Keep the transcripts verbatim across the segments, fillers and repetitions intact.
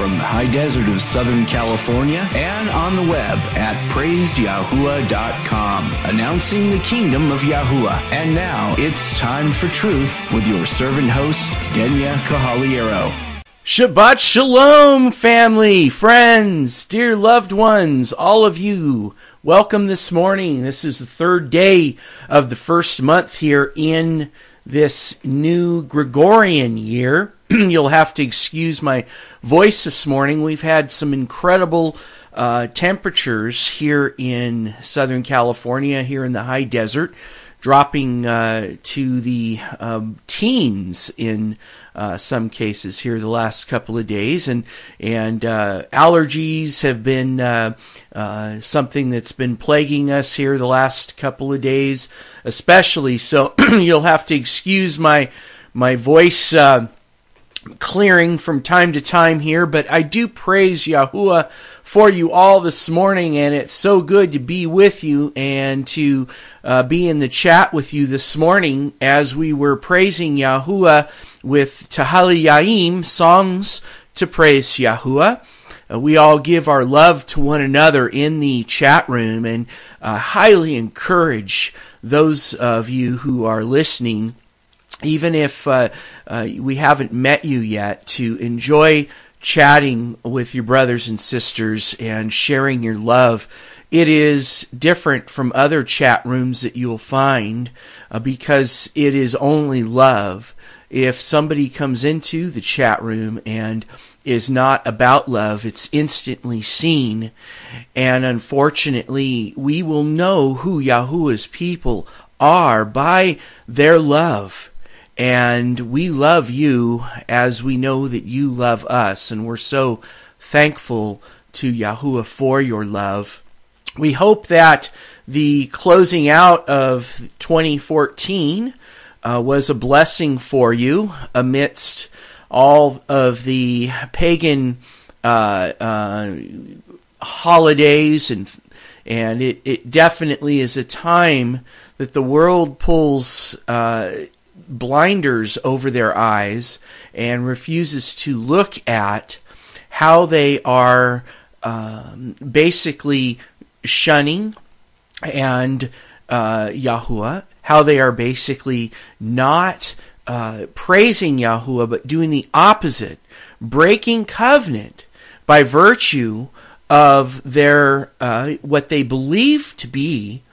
from the high desert of Southern California and on the web at praise yahuwah dot com, announcing the kingdom of Yahuwah. And now it's time for truth with your servant host, Denya Kahaliero. Shabbat Shalom, family, friends, dear loved ones, all of you. Welcome this morning. This is the third day of the first month here in this new Gregorian year. You'll have to excuse my voice this morning. We've had some incredible uh, temperatures here in Southern California, here in the high desert, dropping uh, to the um, teens in uh, some cases here the last couple of days. And and uh, allergies have been uh, uh, something that's been plaguing us here the last couple of days, especially. So you'll have to excuse my, my voice uh clearing from time to time here, but I do praise Yahuwah for you all this morning, and it's so good to be with you and to uh, be in the chat with you this morning as we were praising Yahuwah with Tahaliyahim, songs to praise Yahuwah. Uh, we all give our love to one another in the chat room, and uh, highly encourage those of you who are listening, even if uh, uh, we haven't met you yet, to enjoy chatting with your brothers and sisters and sharing your love. It is different from other chat rooms that you'll find uh, because it is only love. If somebody comes into the chat room and is not about love, it's instantly seen. And unfortunately, we will know who Yahuwah's people are by their love. And we love you as we know that you love us. And we're so thankful to Yahuwah for your love. We hope that the closing out of twenty fourteen uh, was a blessing for you amidst all of the pagan uh, uh, holidays. And, and it, it definitely is a time that the world pulls Uh, blinders over their eyes and refuses to look at how they are um, basically shunning and uh, Yahuwah, how they are basically not uh, praising Yahuwah but doing the opposite, breaking covenant by virtue of their uh, what they believe to be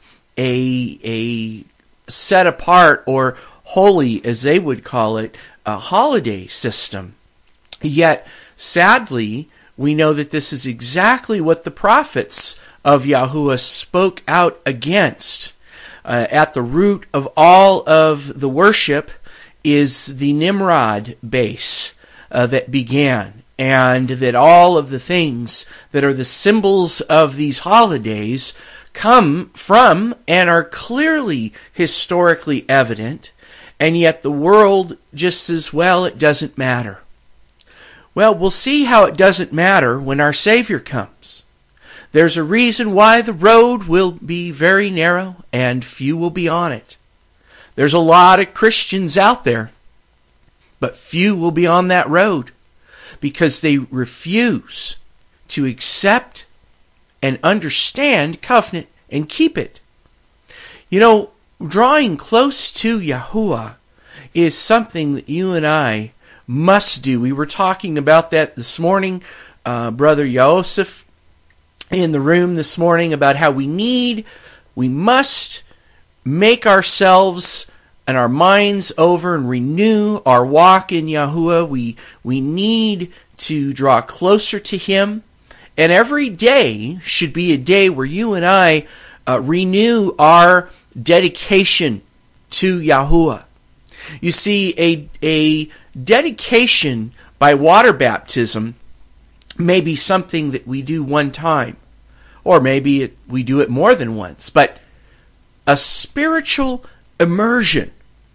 a a set apart or holy, as they would call it, a holiday system. Yet, sadly, we know that this is exactly what the prophets of Yahuwah spoke out against. Uh, at the root of all of the worship is the Nimrod base uh, that began, and that all of the things that are the symbols of these holidays come from and are clearly historically evident. And yet the world just says, well, it doesn't matter. Well, we'll see how it doesn't matter when our Savior comes. There's a reason why the road will be very narrow and few will be on it. There's a lot of Christians out there, but few will be on that road because they refuse to accept and understand covenant and keep it. You know, drawing close to Yahuwah is something that you and I must do. We were talking about that this morning, uh, Brother Yosef in the room this morning, about how we need, we must make ourselves and our minds over and renew our walk in Yahuwah. We, we need to draw closer to Him. And every day should be a day where you and I uh, renew our dedication to Yahuwah. You see, a, a dedication by water baptism may be something that we do one time, or maybe it, we do it more than once, but a spiritual immersion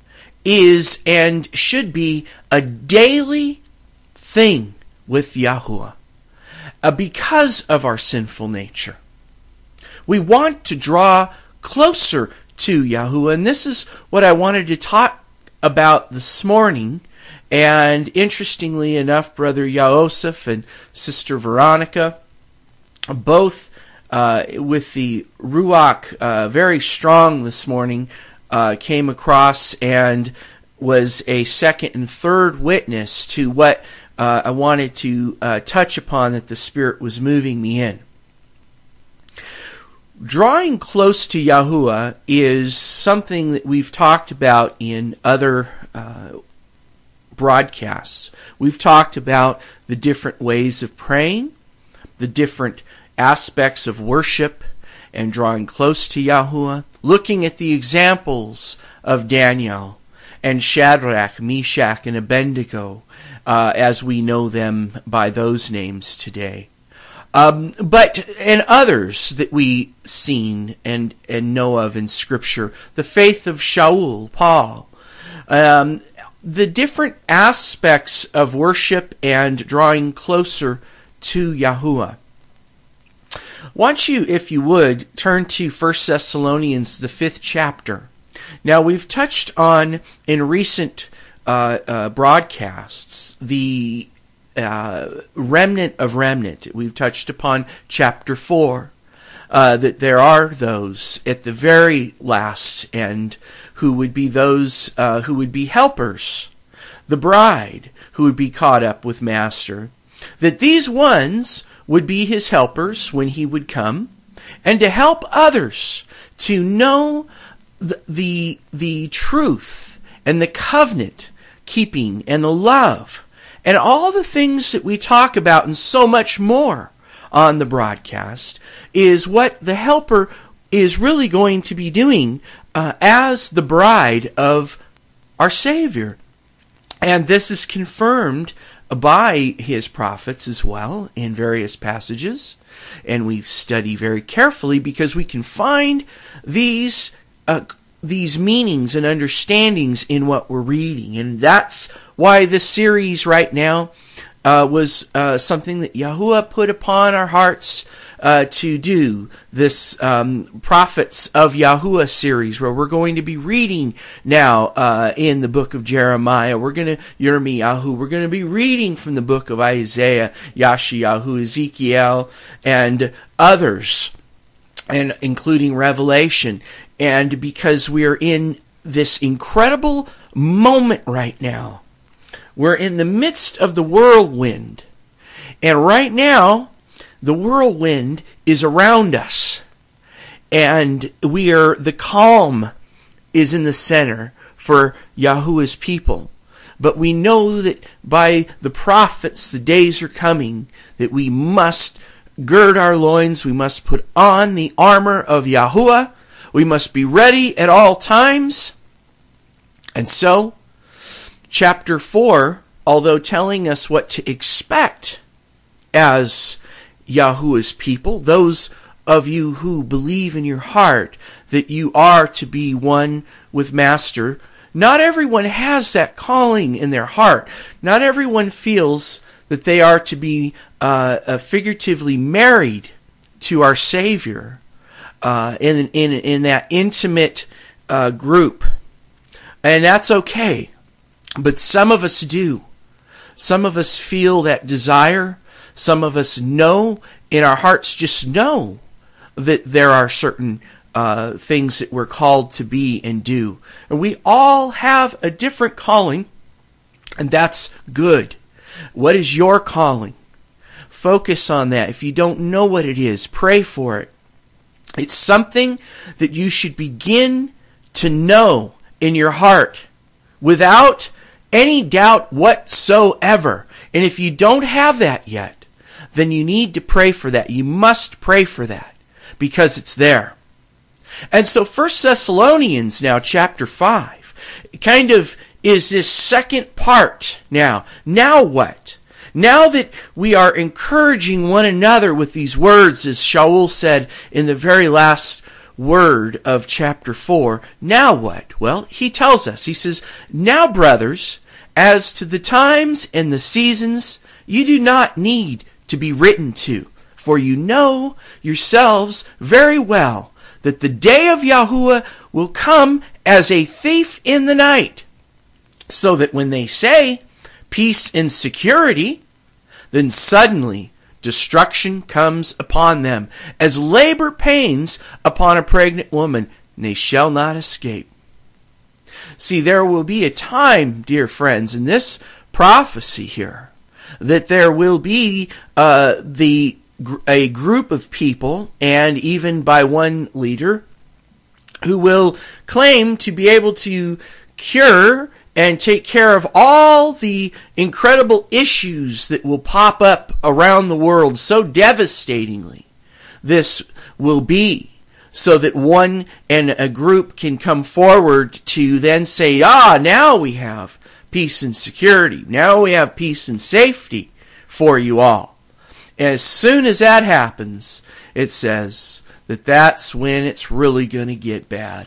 is and should be a daily thing with Yahuwah uh, because of our sinful nature. We want to draw closer to Yahuwah, and this is what I wanted to talk about this morning. And interestingly enough, Brother Yosef and Sister Veronica, both uh, with the Ruach uh, very strong this morning, uh, came across and was a second and third witness to what uh, I wanted to uh, touch upon that the Spirit was moving me in. Drawing close to Yahuwah is something that we've talked about in other uh, broadcasts. We've talked about the different ways of praying, the different aspects of worship and drawing close to Yahuwah, looking at the examples of Daniel and Shadrach, Meshach, and Abednego, uh, as we know them by those names today. Um, but, and others that we seen and, and know of in Scripture, the faith of Shaul, Paul, um, the different aspects of worship and drawing closer to Yahuwah. Want you, if you would, turn to First Thessalonians, the fifth chapter. Now, we've touched on, in recent uh, uh, broadcasts, the uh, remnant of remnant. We've touched upon chapter four, uh, that there are those at the very last end who would be those uh, who would be helpers, the bride who would be caught up with Master, that these ones would be his helpers when he would come, and to help others to know the, the, the truth and the covenant keeping and the love and all the things that we talk about and so much more on the broadcast is what the helper is really going to be doing uh, as the bride of our Savior. And this is confirmed by his prophets as well in various passages, and we study very carefully because we can find these uh, these meanings and understandings in what we're reading, and that's why this series right now uh, was uh, something that Yahuwah put upon our hearts uh, to do, this um, Prophets of Yahuwah series, where we're going to be reading now uh, in the book of Jeremiah. We're going to, Yirmiyahu, we're going to be reading from the book of Isaiah, Yashayahu, Ezekiel, and others, and including Revelation. And because we're in this incredible moment right now, we're in the midst of the whirlwind. And right now, the whirlwind is around us. And we are, the calm is in the center for Yahuwah's people. But we know that by the prophets, the days are coming that we must gird our loins, we must put on the armor of Yahuwah, we must be ready at all times. And so, chapter four, although telling us what to expect as Yahuwah's people, those of you who believe in your heart that you are to be one with Master, not everyone has that calling in their heart. Not everyone feels that they are to be uh, uh, figuratively married to our Savior uh, in, in, in that intimate uh, group. And that's okay. But some of us do. Some of us feel that desire. Some of us know, in our hearts just know, that there are certain uh, things that we're called to be and do. And we all have a different calling, and that's good. What is your calling? Focus on that. If you don't know what it is, pray for it. It's something that you should begin to know in your heart without any doubt whatsoever. And if you don't have that yet, then you need to pray for that. You must pray for that because it's there. And so First Thessalonians now, chapter five, kind of is this second part now. Now what? Now that we are encouraging one another with these words, as Shaul said in the very last word of chapter four, now what? Well, he tells us, he says, now brothers, as to the times and the seasons, you do not need to be written to, for you know yourselves very well that the day of Yahuwah will come as a thief in the night. so that when they say peace and security, then suddenly destruction comes upon them, as labor pains upon a pregnant woman, and they shall not escape. See, there will be a time, dear friends, in this prophecy here, that there will be uh, the a group of people, and even by one leader, who will claim to be able to cure and take care of all the incredible issues that will pop up around the world so devastatingly. This will be so that one and a group can come forward to then say, ah, now we have peace and security. Now we have peace and safety for you all. And as soon as that happens, it says that that's when it's really going to get bad.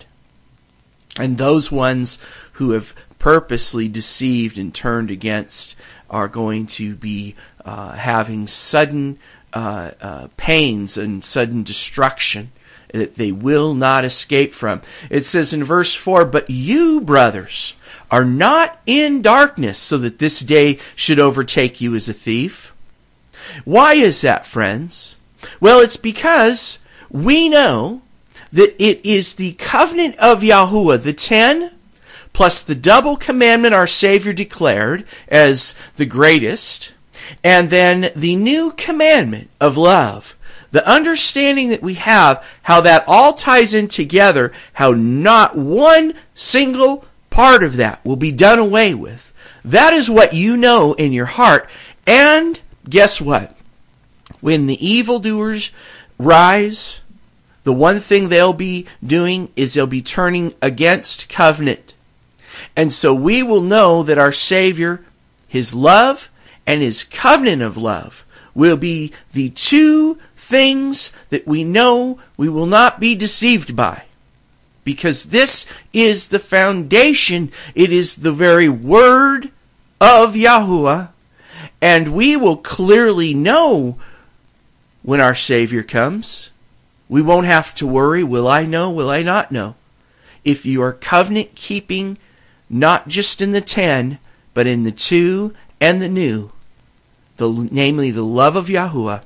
And those ones who have purposely deceived and turned against are going to be uh, having sudden uh, uh, pains and sudden destruction that they will not escape from. It says in verse four, "But you, brothers, are not in darkness, so that this day should overtake you as a thief." Why is that, friends? Well, it's because we know that it is the covenant of Yahuwah, the ten, plus the double commandment our Savior declared as the greatest, and then the new commandment of love. The understanding that we have, how that all ties in together, how not one single part of that will be done away with. That is what you know in your heart. And guess what? When the evildoers rise, the one thing they'll be doing is they'll be turning against covenant. And so we will know that our Savior, His love and His covenant of love, will be the two things that we know we will not be deceived by. Because this is the foundation. It is the very word of Yahuwah. And we will clearly know when our Savior comes. We won't have to worry, will I know, will I not know? If you are covenant keeping, not just in the ten, but in the two and the new, the, namely the love of Yahuwah,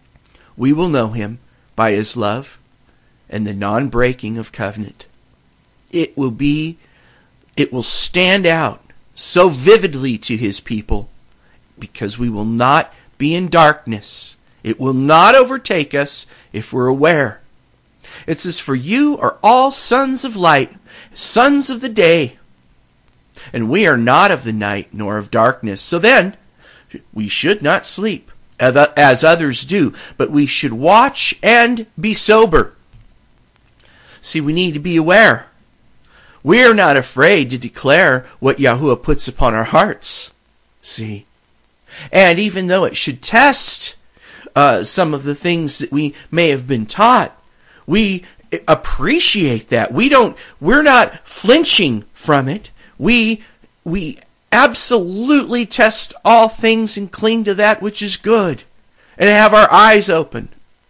we will know Him by His love and the non-breaking of covenant. It will be, it will stand out so vividly to His people because we will not be in darkness. It will not overtake us if we're aware. It says, "For you are all sons of light, sons of the day, and we are not of the night nor of darkness." So then, we should not sleep as others do, but we should watch and be sober. See, we need to be aware. We are not afraid to declare what Yahuwah puts upon our hearts. See? And even though it should test uh, some of the things that we may have been taught, we appreciate that. We don't, we're not flinching from it. We, we absolutely test all things and cling to that which is good, and have our eyes open.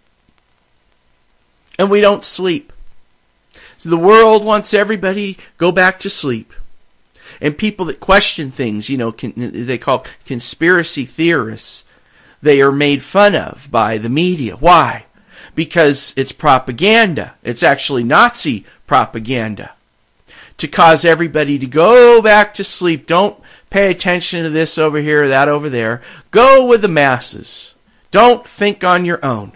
And we don't sleep. So the world wants everybody to go back to sleep. And people that question things, you know, can, they call conspiracy theorists, they are made fun of by the media. Why? Because it's propaganda. It's actually Nazi propaganda to cause everybody to go back to sleep. Don't pay attention to this over here or that over there. Go with the masses. Don't think on your own.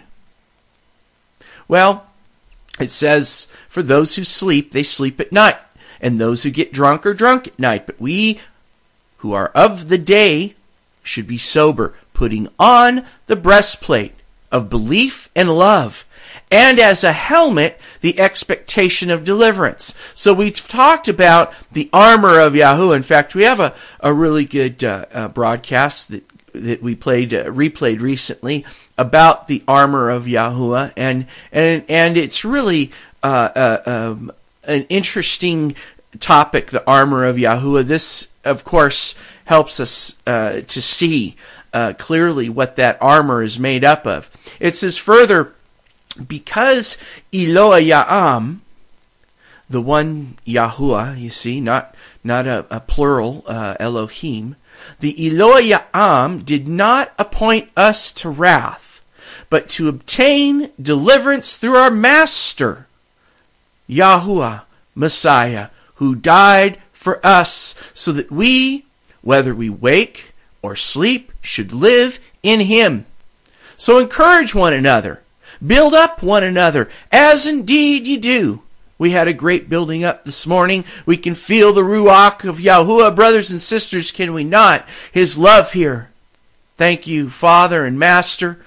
Well, it says, for those who sleep, they sleep at night. And those who get drunk are drunk at night. But we who are of the day should be sober, putting on the breastplate of belief and love, and as a helmet, the expectation of deliverance. So we've talked about the armor of Yahuwah. In fact, we have a, a really good uh, uh, broadcast that that we played uh, replayed recently about the armor of Yahuwah, and and and it's really uh, uh, um, an interesting topic, the armor of Yahuwah. This, of course, helps us uh, to see uh, clearly what that armor is made up of. It says further, because Eloah Ya'am, the one Yahuwah, you see, not not a, a plural, uh, Elohim. The Elohim did not appoint us to wrath, but to obtain deliverance through our Master, Yahuwah, Messiah, who died for us, so that we, whether we wake or sleep, should live in him. So encourage one another, build up one another, as indeed you do. We had a great building up this morning. We can feel the Ruach of Yahuwah, brothers and sisters, can we not? His love here. Thank you, Father and Master.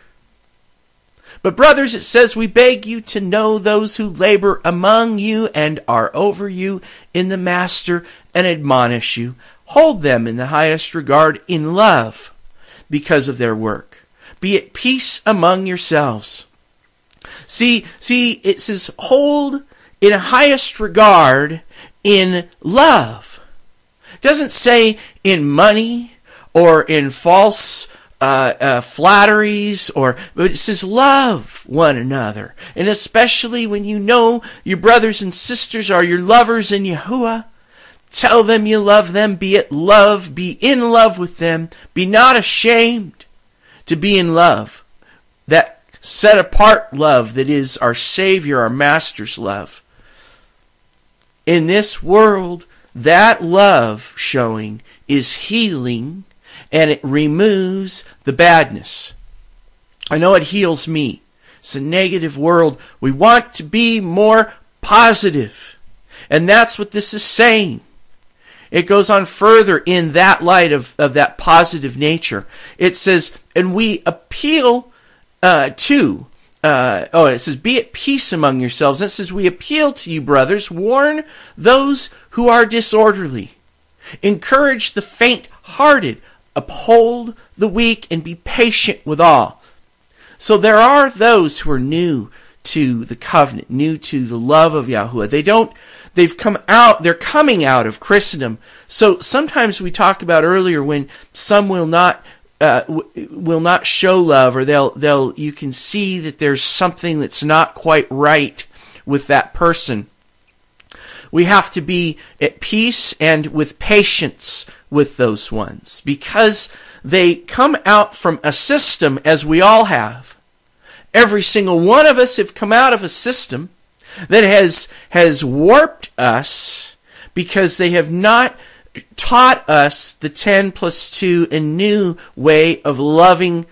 But brothers, it says, we beg you to know those who labor among you and are over you in the Master and admonish you. Hold them in the highest regard in love because of their work. Be at peace among yourselves. See, see, it says hold in highest regard in love. It doesn't say in money or in false uh, uh, flatteries, or but it says love one another. And especially when you know your brothers and sisters are your lovers in Yahuwah, tell them you love them. Be at love. Be in love with them. Be not ashamed to be in love. That set apart love that is our Savior, our Master's love. In this world, that love showing is healing, and it removes the badness. I know it heals me. It's a negative world. We want to be more positive. And that's what this is saying. It goes on further in that light of, of that positive nature. It says, and we appeal uh, to, uh, oh, it says, be at peace among yourselves. And it says, we appeal to you, brothers, warn those who are disorderly. Encourage the faint-hearted. Uphold the weak and be patient with all. So there are those who are new to the covenant, new to the love of Yahuwah. They don't, they've come out, they're coming out of Christendom. So sometimes we talked about earlier when some will not, uh, w- will not show love, or they'll, they'll, you can see that there's something that's not quite right with that person. We have to be at peace and with patience with those ones, because they come out from a system, as we all have. Every single one of us have come out of a system that has has warped us, because they have not taught us the ten plus two, a new way of loving,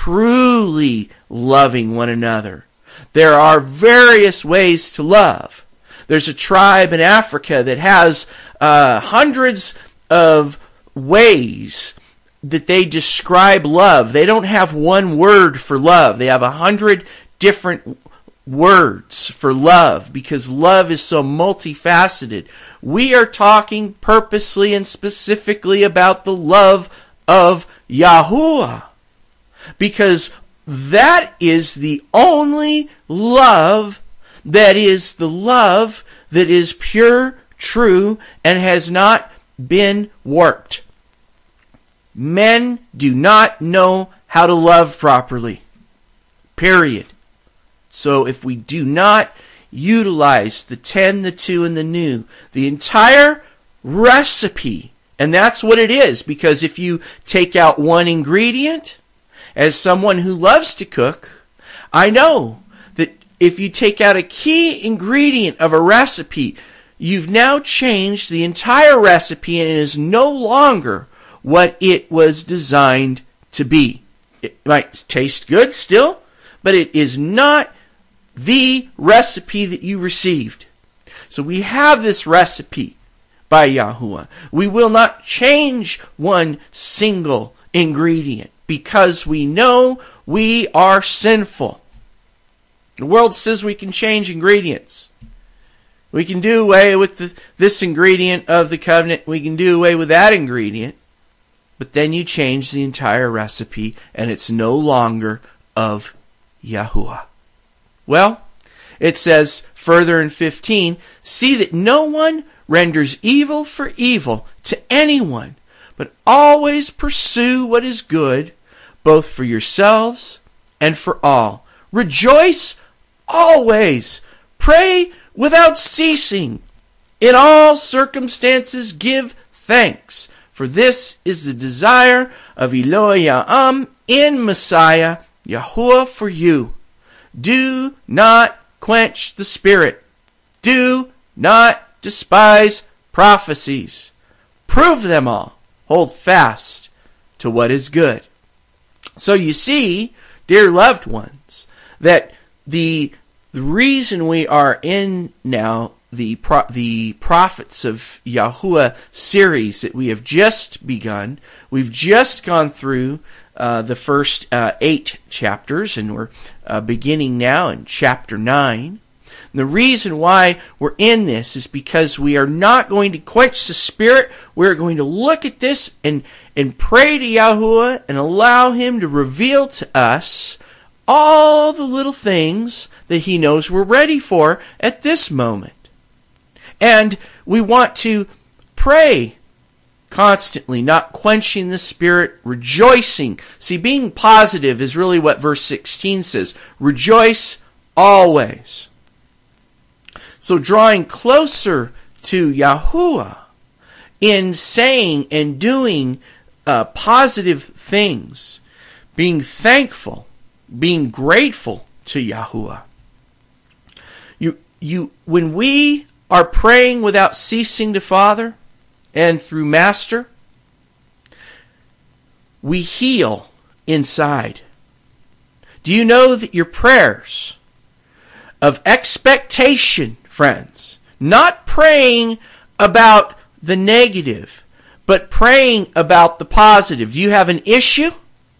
truly loving one another. There are various ways to love. There's a tribe in Africa that has uh, hundreds of ways that they describe love. They don't have one word for love. They have a hundred different words for love, because love is so multifaceted. We are talking purposely and specifically about the love of Yahuwah, because that is the only love that is the love that is pure, true, and has not been warped. Men do not know how to love properly. Period. So if we do not utilize the ten, the two, and the new, the entire recipe, and that's what it is, because if you take out one ingredient, as someone who loves to cook, I know that if you take out a key ingredient of a recipe, you've now changed the entire recipe, and it is no longer what it was designed to be. It might taste good still, but it is not the recipe that you received. So we have this recipe by Yahuwah. We will not change one single ingredient, because we know we are sinful. The world says we can change ingredients. We can do away with the, this ingredient of the covenant. We can do away with that ingredient. But then you change the entire recipe, and it's no longer of Yahuwah. Well, it says further in fifteen, see that no one renders evil for evil to anyone, but always pursue what is good, both for yourselves and for all. Rejoice always. Pray without ceasing. In all circumstances give thanks, for this is the desire of Eloi Ya'am in Messiah, Yahuwah, for you. Do not quench the Spirit. Do not despise prophecies. Prove them all. Hold fast to what is good. So you see, dear loved ones, that the, the reason we are in now the pro, the Prophets of Yahuwah series that we have just begun, we've just gone through uh, the first uh, eight chapters, and we're uh, beginning now in chapter nine. And the reason why we're in this is because we are not going to quench the Spirit. We're going to look at this and, and pray to Yahuwah and allow Him to reveal to us all the little things that He knows we're ready for at this moment. And we want to pray constantly, not quenching the Spirit, rejoicing. See, being positive is really what verse sixteen says. Rejoice always. So drawing closer to Yahuwah in saying and doing uh, positive things, being thankful, being grateful to Yahuwah. You, you, when we are praying without ceasing to Father and through Master, we heal inside. Do you know that your prayers of expectation, friends, not praying about the negative, but praying about the positive? Do you have an issue?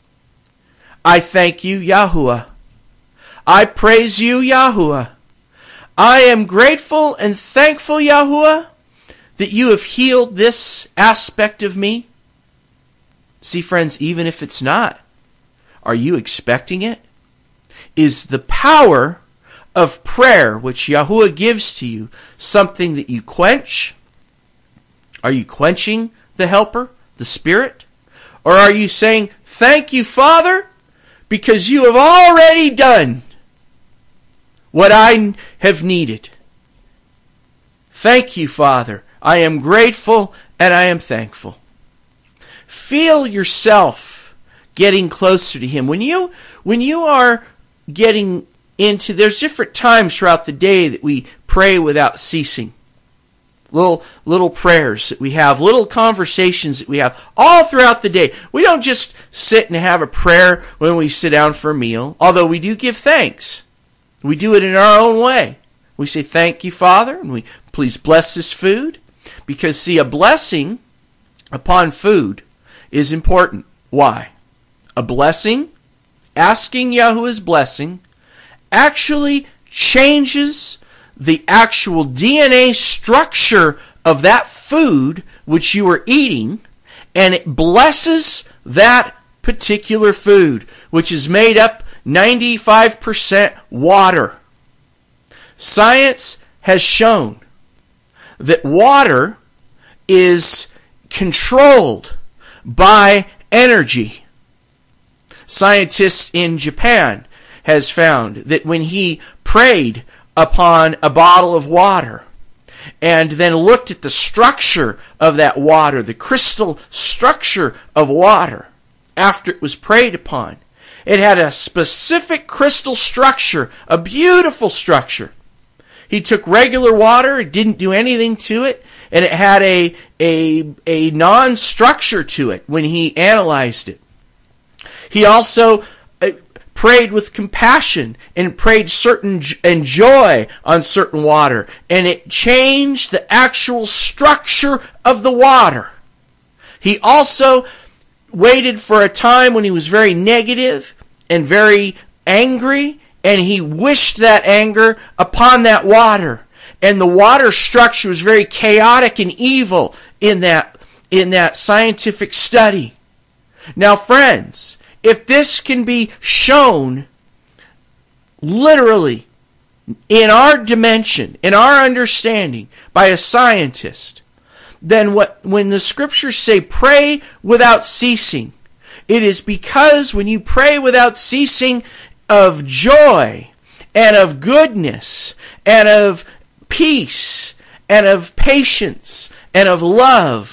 I thank you, Yahuwah. I praise you, Yahuwah. I am grateful and thankful, Yahuwah, that you have healed this aspect of me. See, friends, even if it's not, are you expecting it? Is the power of prayer, which Yahuwah gives to you, something that you quench? Are you quenching the helper, the Spirit? Or are you saying, thank you, Father, because you have already done what I have needed. Thank you, Father. I am grateful and I am thankful. Feel yourself getting closer to Him. When you, when you are getting into, there's different times throughout the day that we pray without ceasing. Little, little prayers that we have, little conversations that we have all throughout the day. We don't just sit and have a prayer when we sit down for a meal, although we do give thanks. We do it in our own way. We say, thank you, Father, and we please bless this food. Because, see, a blessing upon food is important. Why? A blessing, asking Yahuwah's blessing, actually changes the actual D N A structure of that food which you are eating, and it blesses that particular food, which is made up ninety-five percent water. Science has shown that water is controlled by energy. Scientists in Japan has found that when he prayed upon a bottle of water and then looked at the structure of that water, the crystal structure of water, after it was prayed upon, it had a specific crystal structure, a beautiful structure. He took regular water, it didn't do anything to it, and it had a, a, a non-structure to it when he analyzed it. He also uh, prayed with compassion and prayed certain and joy on certain water, and it changed the actual structure of the water. He also waited for a time when he was very negative and very angry, and he wished that anger upon that water. And the water structure was very chaotic and evil in that, in that scientific study. Now, friends, if this can be shown literally in our dimension, in our understanding by a scientist, then what, when the scriptures say pray without ceasing, it is because when you pray without ceasing of joy and of goodness and of peace and of patience and of love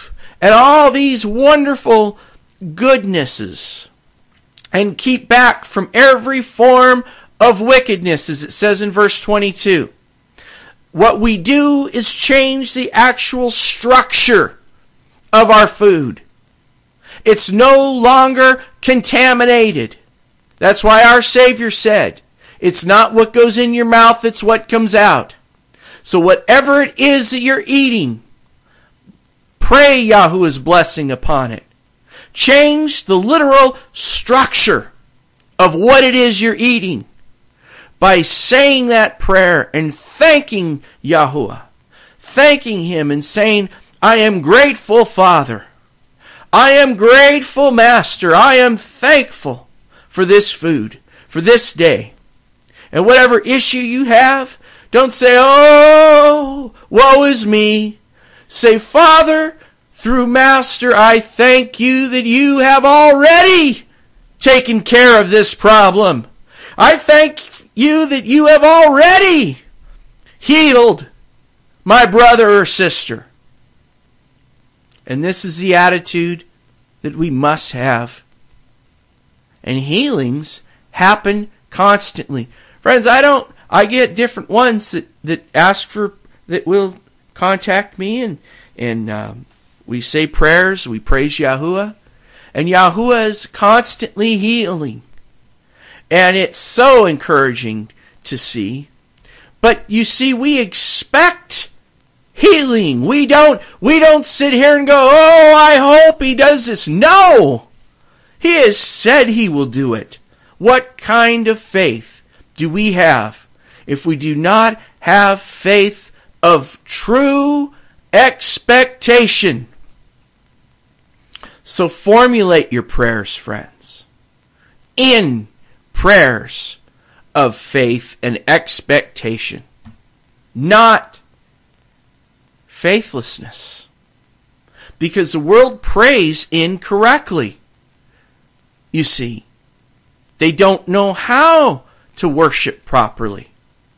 and all these wonderful goodnesses, and keep back from every form of wickedness, as it says in verse twenty-two. What we do is change the actual structure of our food. It's no longer contaminated. That's why our Savior said, it's not what goes in your mouth, it's what comes out. So whatever it is that you're eating, pray Yahuwah's blessing upon it. Change the literal structure of what it is you're eating by saying that prayer and thanking Yahuwah. Thanking Him and saying, I am grateful, Father. I am grateful, Master. I am thankful for this food, for this day. And whatever issue you have, don't say, oh, woe is me. Say, Father, through Master, I thank you that you have already taken care of this problem. I thank you that you have already healed my brother or sister. And this is the attitude that we must have. And healings happen constantly. Friends, I don't, I get different ones that, that ask for, that will contact me, and, and um, we say prayers, we praise Yahuwah, and Yahuwah is constantly healing. And it's so encouraging to see. But you see, we expect healing. We don't, we don't sit here and go, oh, I hope He does this. No! He has said He will do it. What kind of faith do we have if we do not have faith of true expectation? So formulate your prayers, friends, in prayers of faith and expectation, not faithlessness. Because the world prays incorrectly. You see, they don't know how to worship properly.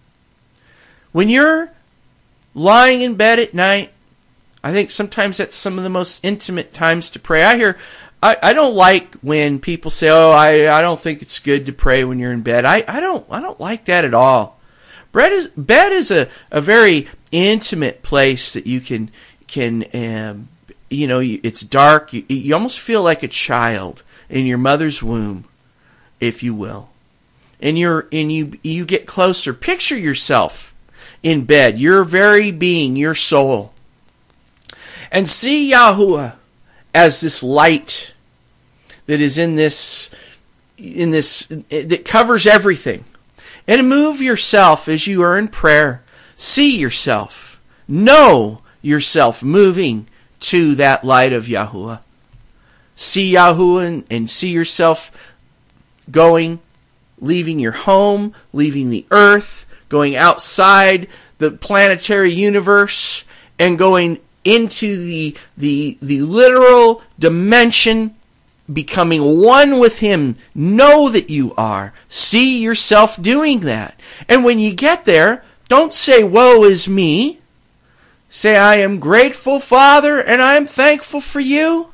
When you're lying in bed at night, I think sometimes that's some of the most intimate times to pray. I hear, I, I don't like when people say, oh, I, I don't think it's good to pray when you're in bed. I, I don't I don't like that at all. Bed is, bed is a, a very intimate place that you can, can um, you know, it's dark. You, you almost feel like a child in your mother's womb, if you will. And you're and you you get closer. Picture yourself in bed, your very being, your soul. And see Yahuwah as this light that is in this in this that covers everything. And move yourself as you are in prayer. See yourself. Know yourself moving to that light of Yahuwah. See Yahuwah and, and see yourself going, leaving your home, leaving the earth, going outside the planetary universe, and going into the, the, the literal dimension, becoming one with Him. Know that you are. See yourself doing that. And when you get there, don't say, woe is me. Say, I am grateful, Father, and I am thankful for you.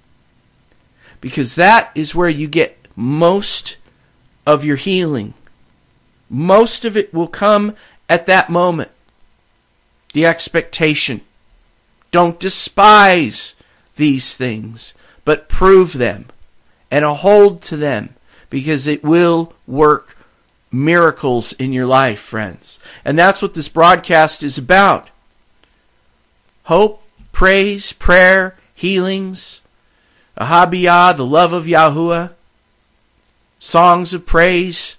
Because that is where you get most of your healing. Most of it will come at that moment. The expectation. Don't despise these things, but prove them and hold to them, because it will work miracles in your life, friends. And that's what this broadcast is about. Hope, praise, prayer, healings, Ahabiyah, the love of Yahuwah, songs of praise.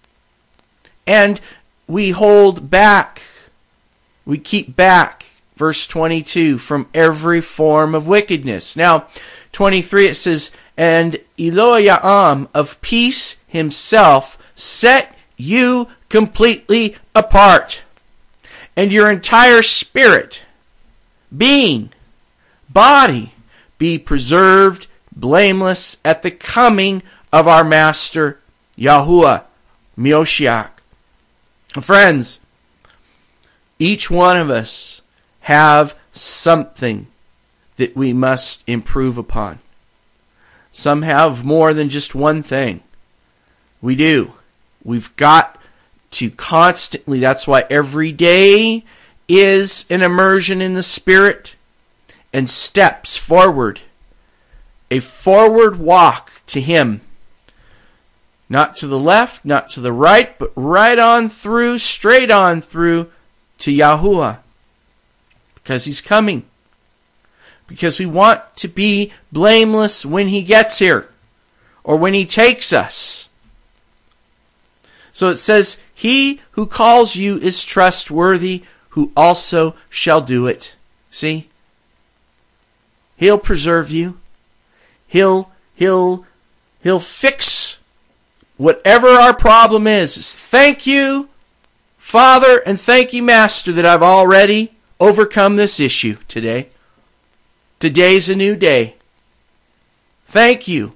And we hold back, we keep back, verse twenty-two, from every form of wickedness. Now, twenty-three, it says, and Elohim of peace Himself set you completely apart, and your entire spirit, being, body, be preserved blameless at the coming of our Master Yahuwah, Moshiach. Friends, each one of us have something that we must improve upon. Some have more than just one thing. We do. We've got to constantly, that's why every day is an immersion in the Spirit and steps forward. A forward walk to Him. Not to the left, not to the right, but right on through, straight on through to Yahuwah. Because He's coming. Because we want to be blameless when He gets here. Or when He takes us. So it says, He who calls you is trustworthy, who also shall do it. See? He'll preserve you. He'll, he'll, he'll fix whatever our problem is. Thank you, Father, and thank you, Master, that I've already overcome this issue today. Today's a new day. Thank you.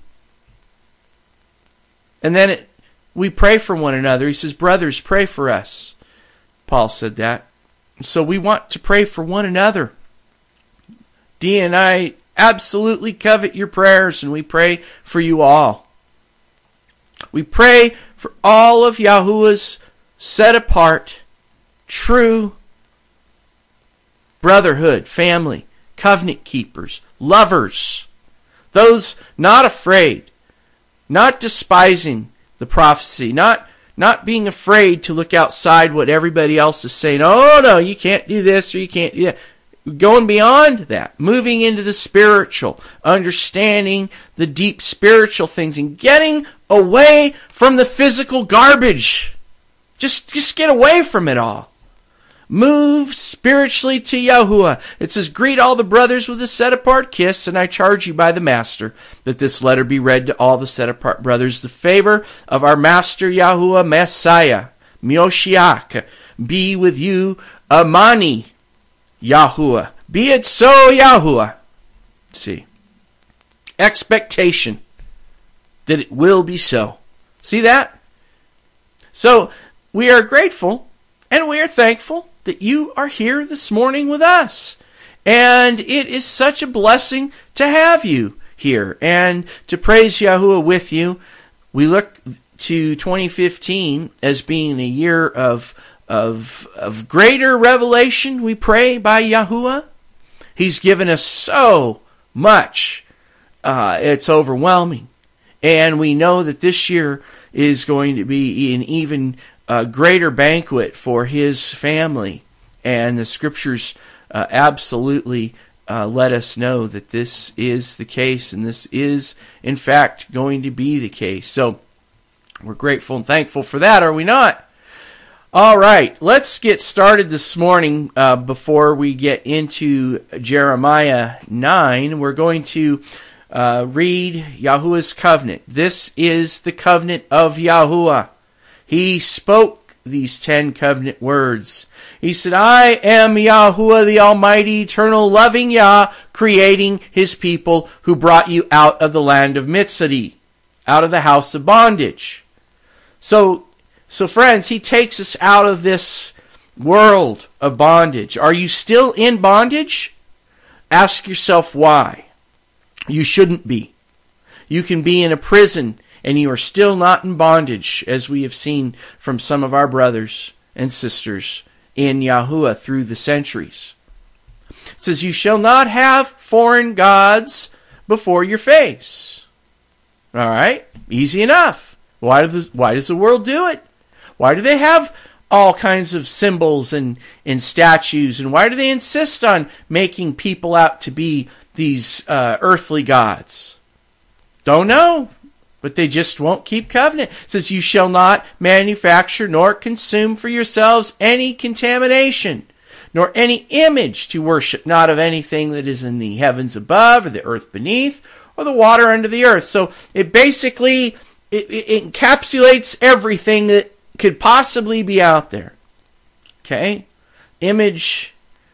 And then it, we pray for one another. He says, brothers, pray for us. Paul said that. So we want to pray for one another. Dee and I absolutely covet your prayers, and we pray for you all. We pray for all of Yahuwah's set apart, true brotherhood, family, covenant keepers, lovers, those not afraid, not despising the prophecy, not not being afraid to look outside what everybody else is saying. Oh no, you can't do this or you can't do that. Going beyond that, moving into the spiritual, understanding the deep spiritual things, and getting away from the physical garbage. Just, just get away from it all. Move spiritually to Yahuwah. It says, greet all the brothers with a set-apart kiss, and I charge you by the Master that this letter be read to all the set-apart brothers. The favor of our Master Yahuwah Messiah, Moshiach, be with you, Amani, Yahuwah. Be it so, Yahuwah. Let's see. Expectation that it will be so. See that? So, we are grateful and we are thankful that you are here this morning with us. And it is such a blessing to have you here and to praise Yahuwah with you. We look to twenty fifteen as being a year of Of, of greater revelation, we pray, by Yahuwah. He's given us so much. Uh, it's overwhelming. And we know that this year is going to be an even uh, greater banquet for His family. And the Scriptures uh, absolutely uh, let us know that this is the case. And this is, in fact, going to be the case. So, we're grateful and thankful for that, are we not? All right, let's get started this morning uh, before we get into Jeremiah nine. We're going to uh, read Yahuwah's covenant. This is the covenant of Yahuwah. He spoke these ten covenant words. He said, I am Yahuwah, the Almighty, eternal, loving Yah, creating His people who brought you out of the land of Mitzri, out of the house of bondage. So, So friends, He takes us out of this world of bondage. Are you still in bondage? Ask yourself why. You shouldn't be. You can be in a prison and you are still not in bondage, as we have seen from some of our brothers and sisters in Yahuwah through the centuries. It says, you shall not have foreign gods before your face. All right, easy enough. Why, do the, why does the world do it? Why do they have all kinds of symbols and, and statues? And why do they insist on making people out to be these uh, earthly gods? Don't know, but they just won't keep covenant. It says, you shall not manufacture nor consume for yourselves any contamination, nor any image to worship, not of anything that is in the heavens above, or the earth beneath, or the water under the earth. So it basically it, it encapsulates everything that could possibly be out there. Okay? Image,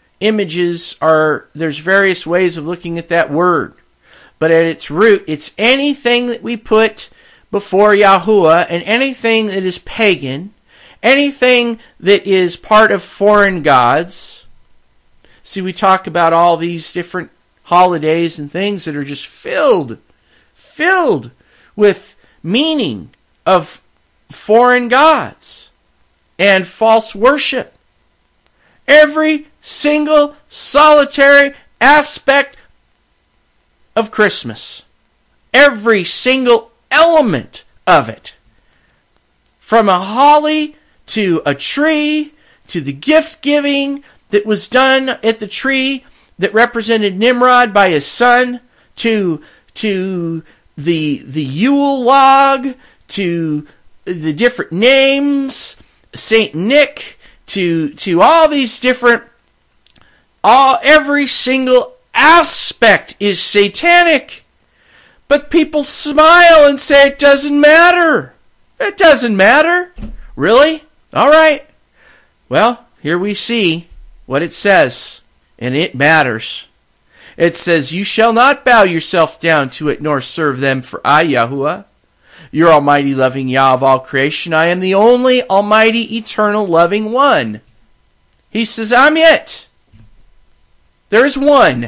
images are, there's various ways of looking at that word. But at its root, it's anything that we put before Yahuwah, and anything that is pagan, anything that is part of foreign gods. See, we talk about all these different holidays and things that are just filled, filled with meaning of foreign gods and false worship. Every single solitary aspect of Christmas, every single element of it, from a holly to a tree to the gift giving that was done at the tree that represented Nimrod by his son, to to the the Yule log, to the different names, Saint Nick, to to all these different, all every single aspect is satanic. But people smile and say it doesn't matter. It doesn't matter. Really? All right. Well, here we see what it says, and it matters. It says, "You shall not bow yourself down to it, nor serve them, for I, Yahuwah, your almighty loving Yah of all creation, I am the only almighty, eternal, loving one." He says, I'm it. There's one.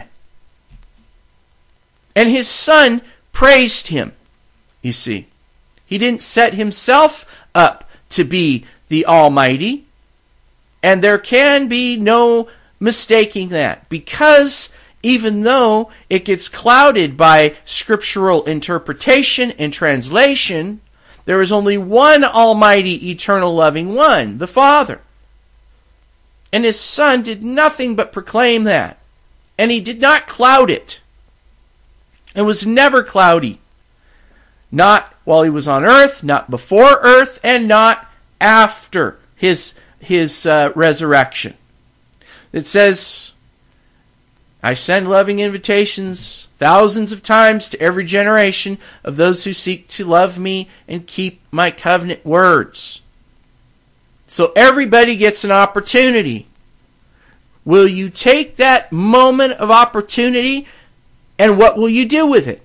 And his son praised him, you see. He didn't set himself up to be the Almighty. And there can be no mistaking that, because even though it gets clouded by scriptural interpretation and translation, there is only one almighty, eternal, loving one, the Father. And his Son did nothing but proclaim that. And he did not cloud it. It was never cloudy. Not while he was on earth, not before earth, and not after his his uh, resurrection. It says, I send loving invitations thousands of times to every generation of those who seek to love me and keep my covenant words. So everybody gets an opportunity. Will you take that moment of opportunity, and what will you do with it?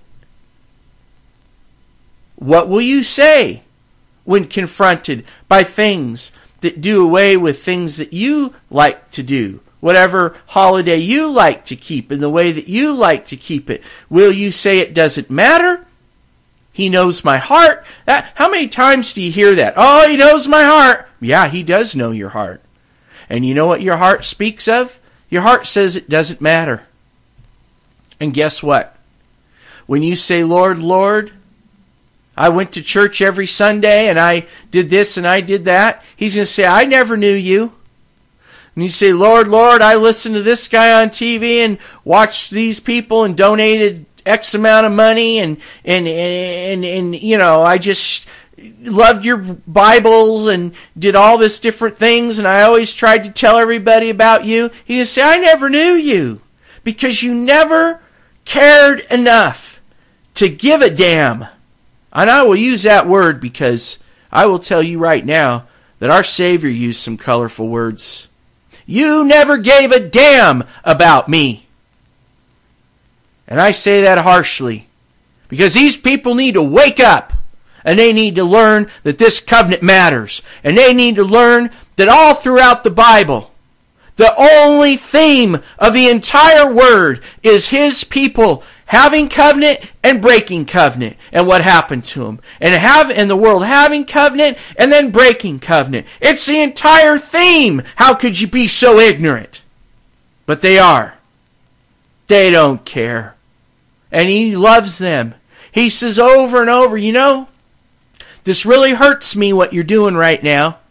What will you say when confronted by things that do away with things that you like to do? Whatever holiday you like to keep in the way that you like to keep it. Will you say it doesn't matter? He knows my heart. That, how many times do you hear that? Oh, he knows my heart. Yeah, he does know your heart. And you know what your heart speaks of? Your heart says it doesn't matter. And guess what? When you say, Lord, Lord, I went to church every Sunday and I did this and I did that, he's going to say, I never knew you. And you say, Lord, Lord, I listened to this guy on T V and watched these people and donated X amount of money and, and, and, and, and you know, I just loved your Bibles and did all this different things and I always tried to tell everybody about you. He's going to say, I never knew you because you never cared enough to give a damn. And I will use that word because I will tell you right now that our Savior used some colorful words. You never gave a damn about me. And I say that harshly because these people need to wake up and they need to learn that this covenant matters. And they need to learn that all throughout the Bible, the only theme of the entire word is his people having covenant and breaking covenant, and what happened to them, and have in the world having covenant and then breaking covenant. It's the entire theme. How could you be so ignorant? But they are. They don't care, and he loves them. He says over and over, you know, this really hurts me what you're doing right now,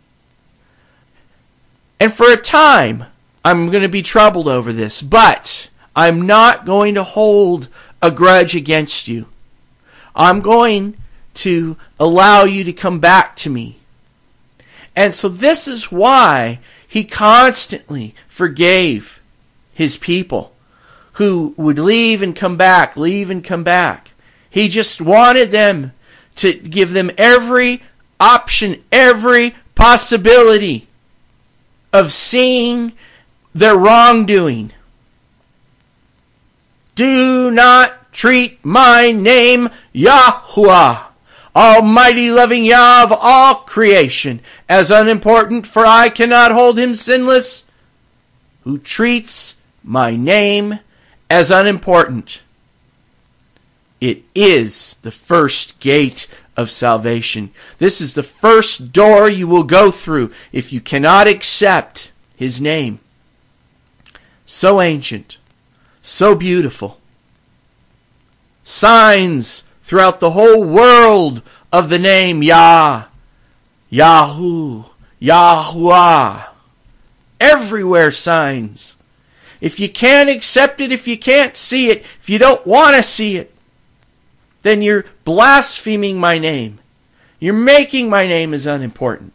and for a time I'm going to be troubled over this, but I'm not going to hold a grudge against you. I'm going to allow you to come back to me. And so this is why he constantly forgave his people who would leave and come back, leave and come back. He just wanted them to give them every option, every possibility of seeing their wrongdoing. Do not treat my name, Yahuwah, almighty loving Yah of all creation, as unimportant, for I cannot hold him sinless. Who treats my name as unimportant. It is the first gate of salvation. This is the first door you will go through if you cannot accept his name. So ancient, so beautiful. Signs throughout the whole world of the name Yah, Yahu, Yahuwah. Everywhere signs. If you can't accept it, if you can't see it, if you don't want to see it, then you're blaspheming my name. You're making my name as unimportant.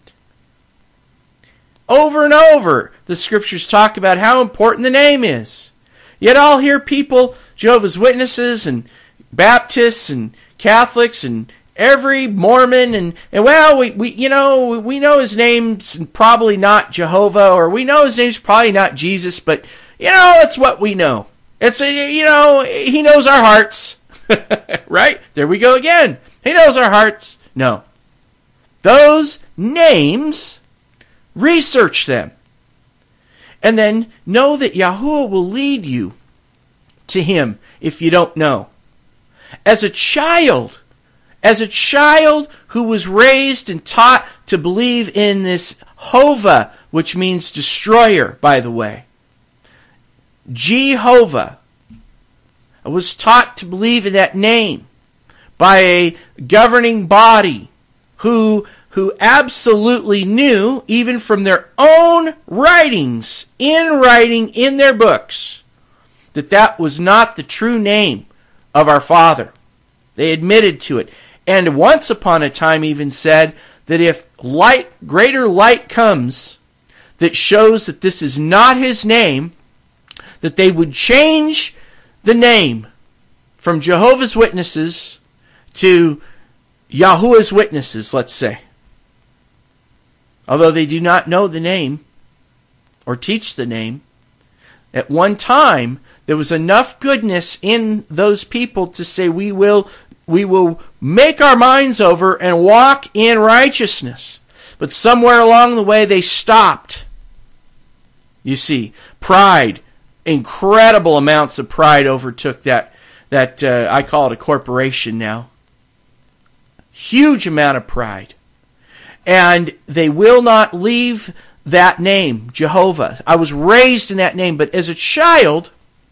Over and over, the scriptures talk about how important the name is. Yet I'll hear people, Jehovah's Witnesses and Baptists and Catholics and every Mormon and, and well, we, we you know, we know his name's probably not Jehovah, or we know his name's probably not Jesus, but you know, it's what we know. It's a, you know, he knows our hearts. Right? There we go again. He knows our hearts. No. Those names, research them. And then know that Yahuwah will lead you to him if you don't know. As a child, as a child who was raised and taught to believe in this Hova, which means destroyer, by the way. Jehovah. I was taught to believe in that name by a governing body who, who absolutely knew, even from their own writings, in writing in their books, that that was not the true name of our Father. They admitted to it. And once upon a time even said that if light, greater light comes that shows that this is not his name, that they would change the name from Jehovah's Witnesses to Yahuwah's Witnesses, let's say. Although they do not know the name or teach the name, at one time there was enough goodness in those people to say we will we will make our minds over and walk in righteousness. But somewhere along the way they stopped. You see, pride, incredible amounts of pride overtook that, that uh, I call it a corporation now. Huge amount of pride. And they will not leave that name, Jehovah. I was raised in that name, but as a child,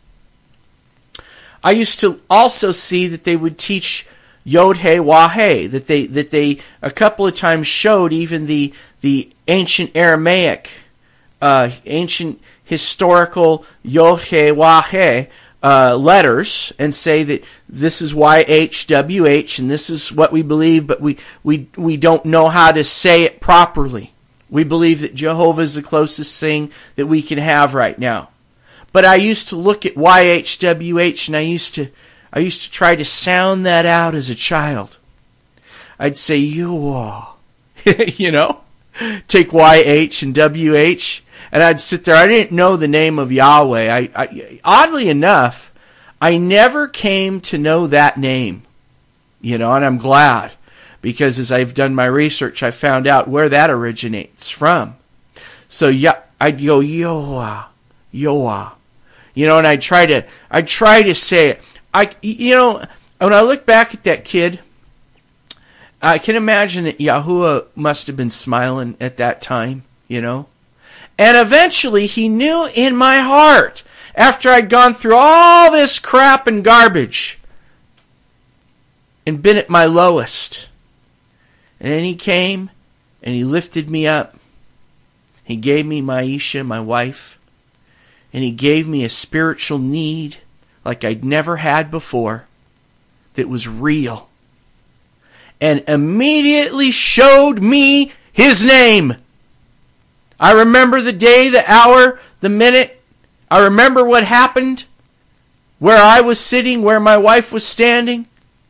I used to also see that they would teach Yod-Heh-Wah-Heh, that they that they a couple of times showed even the the ancient Aramaic, uh, ancient historical Yod-Heh-Wah-Heh uh, letters, and say that this is Y H W H and this is what we believe, but we we we don't know how to say it properly. We believe that Jehovah is the closest thing that we can have right now. But I used to look at Y H W H and I used to I used to try to sound that out as a child. I'd say, Yahuwah, you know, take Y H and W H, and I'd sit there. I didn't know the name of Yahweh. I, I oddly enough, I never came to know that name, you know, and I'm glad, because as I've done my research, I found out where that originates from. So yeah, I'd go Yahuwah, Yahuwah, you know, and I'd try to, I'd try to say it. I, you know, when I look back at that kid, I can imagine that Yahuwah must have been smiling at that time, you know. And eventually he knew in my heart, after I'd gone through all this crap and garbage and been at my lowest. And then he came and he lifted me up. He gave me Maisha, my wife. And he gave me a spiritual need like I'd never had before, that was real. And immediately showed me his name. I remember the day, the hour, the minute. I remember what happened, where I was sitting, where my wife was standing.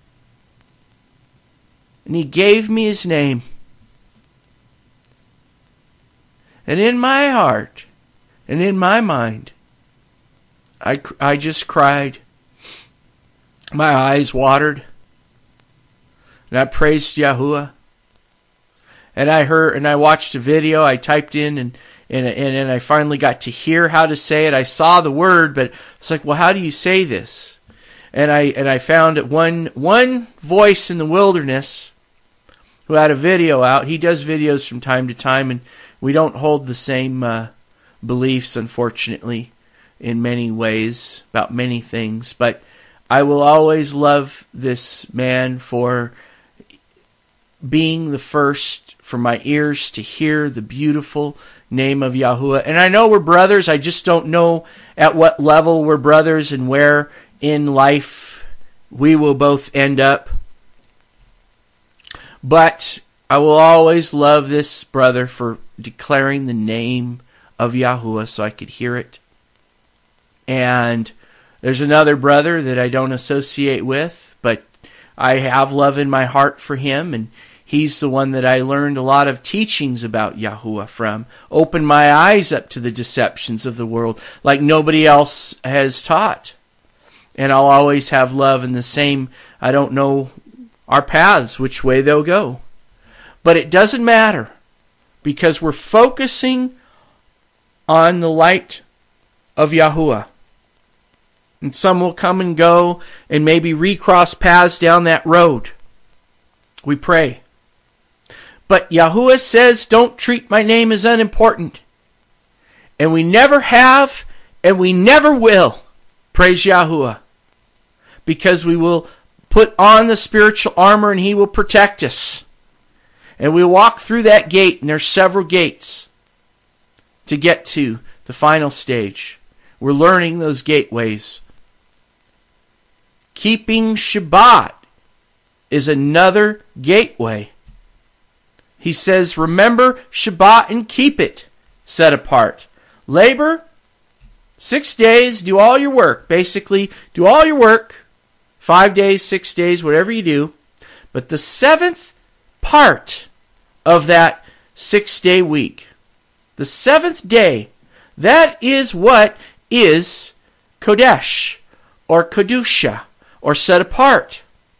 And he gave me his name. And in my heart, and in my mind, I, I just cried. My eyes watered. And I praised Yahuwah. And I heard, and I watched a video. I typed in and, and, and, and I finally got to hear how to say it. I saw the word, but it's like, well, how do you say this? And I and I found one one voice in the wilderness who had a video out. He does videos from time to time, and we don't hold the same uh, beliefs, unfortunately, in many ways, about many things. But I will always love this man for being the first for my ears to hear the beautiful name of Yahuwah. And I know we're brothers. I just don't know at what level we're brothers and where in life we will both end up. But I will always love this brother for declaring the name of Yahuwah so I could hear it. And there's another brother that I don't associate with, but I have love in my heart for him, and he's the one that I learned a lot of teachings about Yahuwah from. Opened my eyes up to the deceptions of the world like nobody else has taught. And I'll always have love in the same, I don't know our paths, which way they'll go. But it doesn't matter, because we're focusing on the light of Yahuwah. And some will come and go and maybe recross paths down that road. We pray. But Yahuwah says, don't treat my name as unimportant. And we never have, and we never will. Praise Yahuwah. Because we will put on the spiritual armor and he will protect us. And we walk through that gate, and there's several gates to get to the final stage. We're learning those gateways. Keeping Shabbat is another gateway. He says, remember Shabbat and keep it set apart. Labor, six days, do all your work. Basically, do all your work. Five days, six days, whatever you do. But the seventh part of that six-day week, the seventh day, that is what is Kodesh, or Kedusha, or set apart.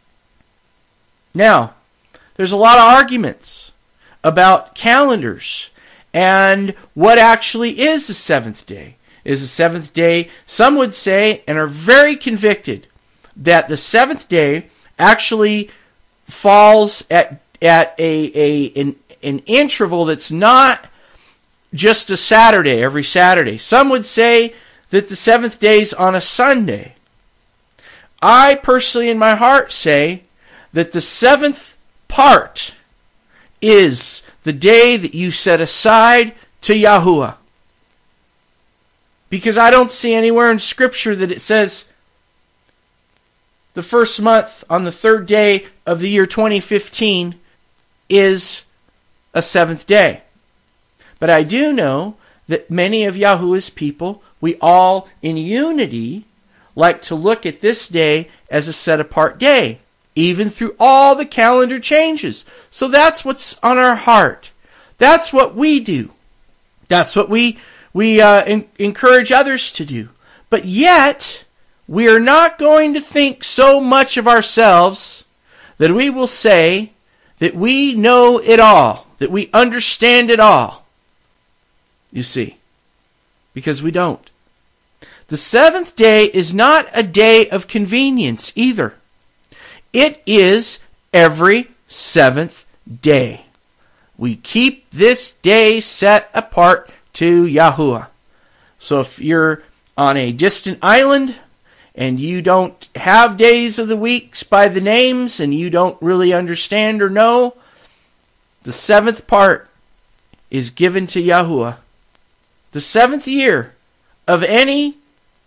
Now, there's a lot of arguments about calendars and what actually is the seventh day. Is the seventh day, some would say, and are very convicted, that the seventh day actually falls at at a, a an, an interval that's not just a Saturday, every Saturday. Some would say that the seventh day is on a Sunday. I personally in my heart say that the seventh part is the day that you set aside to Yahuwah. Because I don't see anywhere in Scripture that it says the first month on the third day of the year twenty fifteen is a seventh day. But I do know that many of Yahuwah's people, we all in unity like to look at this day as a set-apart day, even through all the calendar changes. So that's what's on our heart. That's what we do. That's what we we uh, in, encourage others to do. But yet, we are not going to think so much of ourselves that we will say that we know it all, that we understand it all. You see, because we don't. The seventh day is not a day of convenience either. It is every seventh day. We keep this day set apart to Yahuwah. So if you're on a distant island and you don't have days of the weeks by the names and you don't really understand or know, the seventh part is given to Yahuwah. The seventh year of any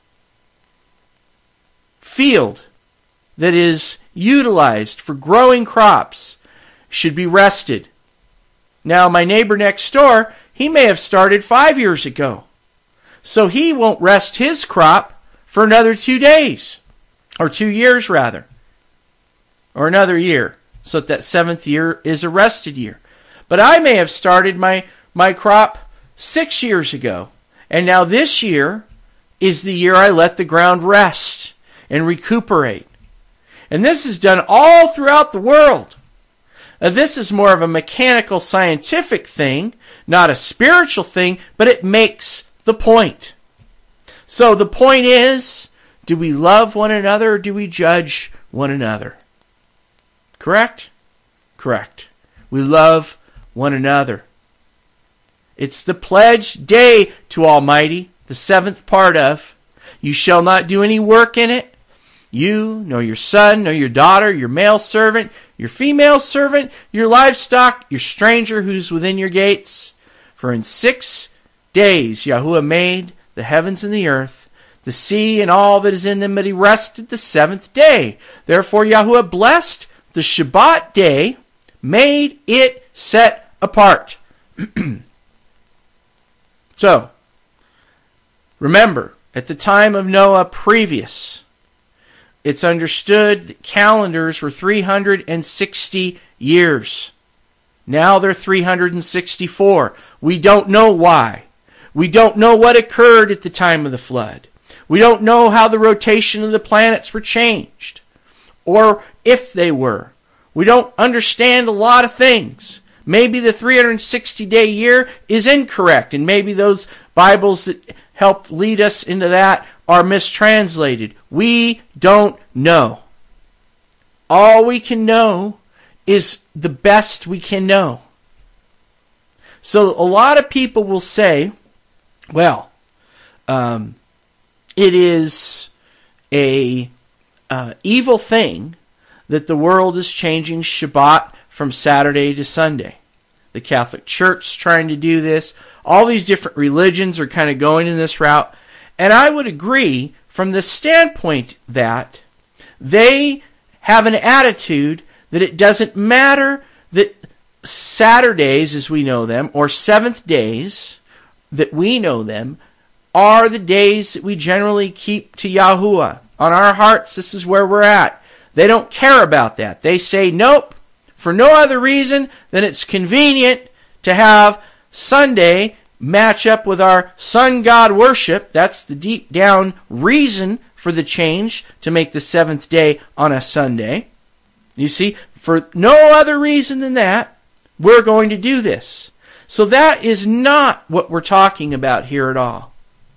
field that is utilized for growing crops should be rested. Now, my neighbor next door, he may have started five years ago. So he won't rest his crop for another two days. Or two years, rather. Or another year. So that, that seventh year is a rested year. But I may have started my, my crop six years ago. And now this year is the year I let the ground rest and recuperate. And this is done all throughout the world. Now, this is more of a mechanical scientific thing, not a spiritual thing, but it makes the point. So the point is, do we love one another or do we judge one another? Correct? Correct. We love one another. It's the pledge day to Almighty, the seventh part of, you shall not do any work in it, you, nor your son, nor your daughter, your male servant, your female servant, your livestock, your stranger who's within your gates. For in six days Yahuwah made the heavens and the earth, the sea and all that is in them, but he rested the seventh day. Therefore Yahuwah blessed the Shabbat day, made it set apart. So, remember, at the time of Noah previous, it's understood that calendars were three hundred sixty years. Now they're three hundred sixty-four. We don't know why. We don't know what occurred at the time of the flood. We don't know how the rotation of the planets were changed, or if they were. We don't understand a lot of things. Maybe the three hundred sixty day year is incorrect, and maybe those Bibles that help lead us into that are mistranslated. We don't know. All we can know is the best we can know. So a lot of people will say, well, um, it is a uh, evil thing that the world is changing Shabbat from Saturday to Sunday. The Catholic Church is trying to do this. All these different religions are kind of going in this route. And I would agree from the standpoint that they have an attitude that it doesn't matter that Saturdays, as we know them, or seventh days, that we know them, are the days that we generally keep to Yahuwah. On our hearts, this is where we're at. They don't care about that. They say, nope, for no other reason than it's convenient to have Sunday match up with our sun god worship. That's the deep down reason for the change, to make the seventh day on a Sunday. You see, for no other reason than that, we're going to do this. So that is not what we're talking about here at all.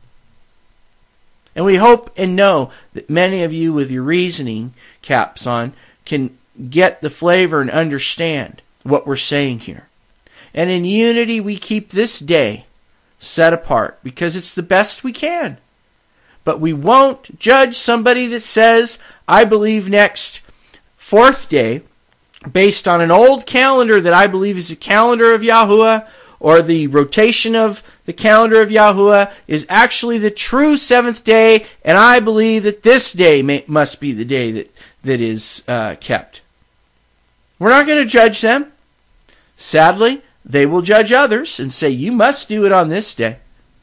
And we hope and know that many of you with your reasoning caps on can get the flavor and understand what we're saying here. And in unity, we keep this day set apart because it's the best we can. But we won't judge somebody that says, I believe next fourth day, based on an old calendar that I believe is a calendar of Yahuwah, or the rotation of the calendar of Yahuwah is actually the true seventh day, and I believe that this day may, must be the day that, that is uh, kept. We're not going to judge them. Sadly, they will judge others and say, you must do it on this day.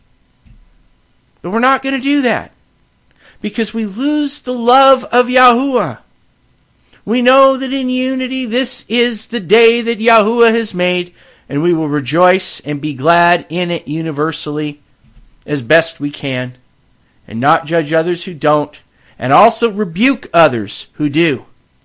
But we're not going to do that, because we lose the love of Yahuwah. We know that in unity, this is the day that Yahuwah has made, and we will rejoice and be glad in it universally as best we can, and not judge others who don't, and also rebuke others who do.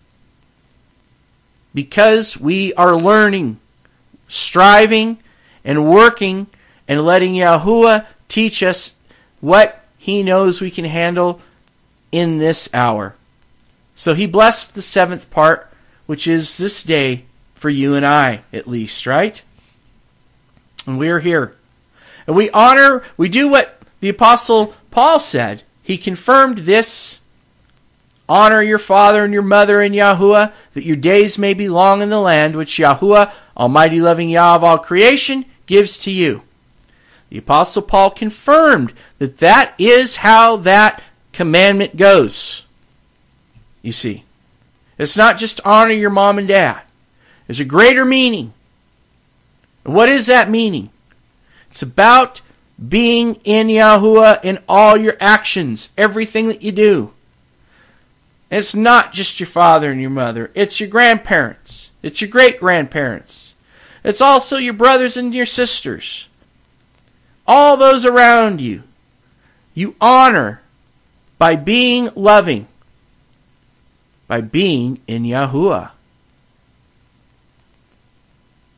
Because we are learning, striving, and working, and letting Yahuwah teach us what He knows we can handle in this hour. So He blessed the seventh part, which is this day for you and I, at least, right? And we are here. And we honor, we do what the Apostle Paul said. He confirmed this. Honor your father and your mother in Yahuwah, that your days may be long in the land which Yahuwah, Almighty loving Yah of all creation, gives to you. The Apostle Paul confirmed that that is how that commandment goes. You see, it's not just honor your mom and dad. There's a greater meaning. And what is that meaning? It's about being in Yahuwah in all your actions, everything that you do. And it's not just your father and your mother. It's your grandparents. It's your great-grandparents. It's also your brothers and your sisters. All those around you. You honor by being loving. By being in Yahuwah.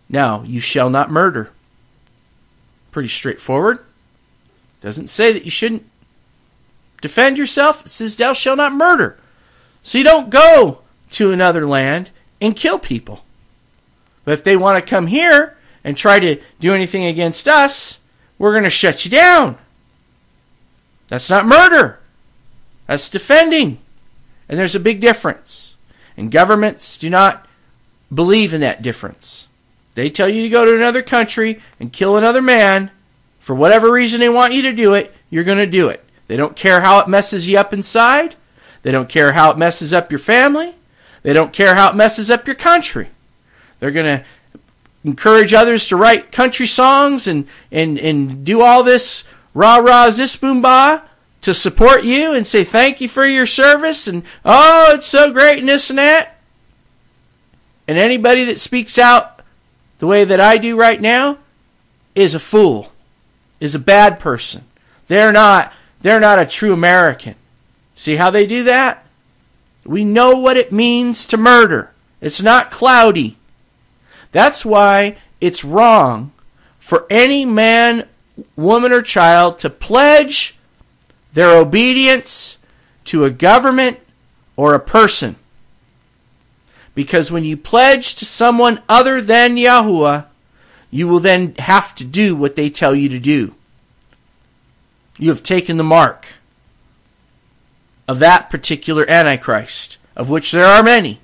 Now, you shall not murder. Pretty straightforward. Doesn't say that you shouldn't defend yourself. It says thou shalt not murder. So you don't go to another land and kill people. But if they want to come here and try to do anything against us, we're going to shut you down. That's not murder. That's defending. And there's a big difference. And governments do not believe in that difference. They tell you to go to another country and kill another man. For whatever reason they want you to do it, you're going to do it. They don't care how it messes you up inside. They don't care how it messes up your family. They don't care how it messes up your country. They're going to encourage others to write country songs and, and, and do all this rah-rah zis boom bah to support you and say thank you for your service and oh, it's so great and this and that. And anybody that speaks out the way that I do right now is a fool, is a bad person. They're not, they're not a true American. See how they do that? We know what it means to murder. It's not cloudy. That's why it's wrong for any man, woman, or child to pledge their obedience to a government or a person. Because when you pledge to someone other than Yahuwah, you will then have to do what they tell you to do. You have taken the mark of that particular Antichrist, of which there are many.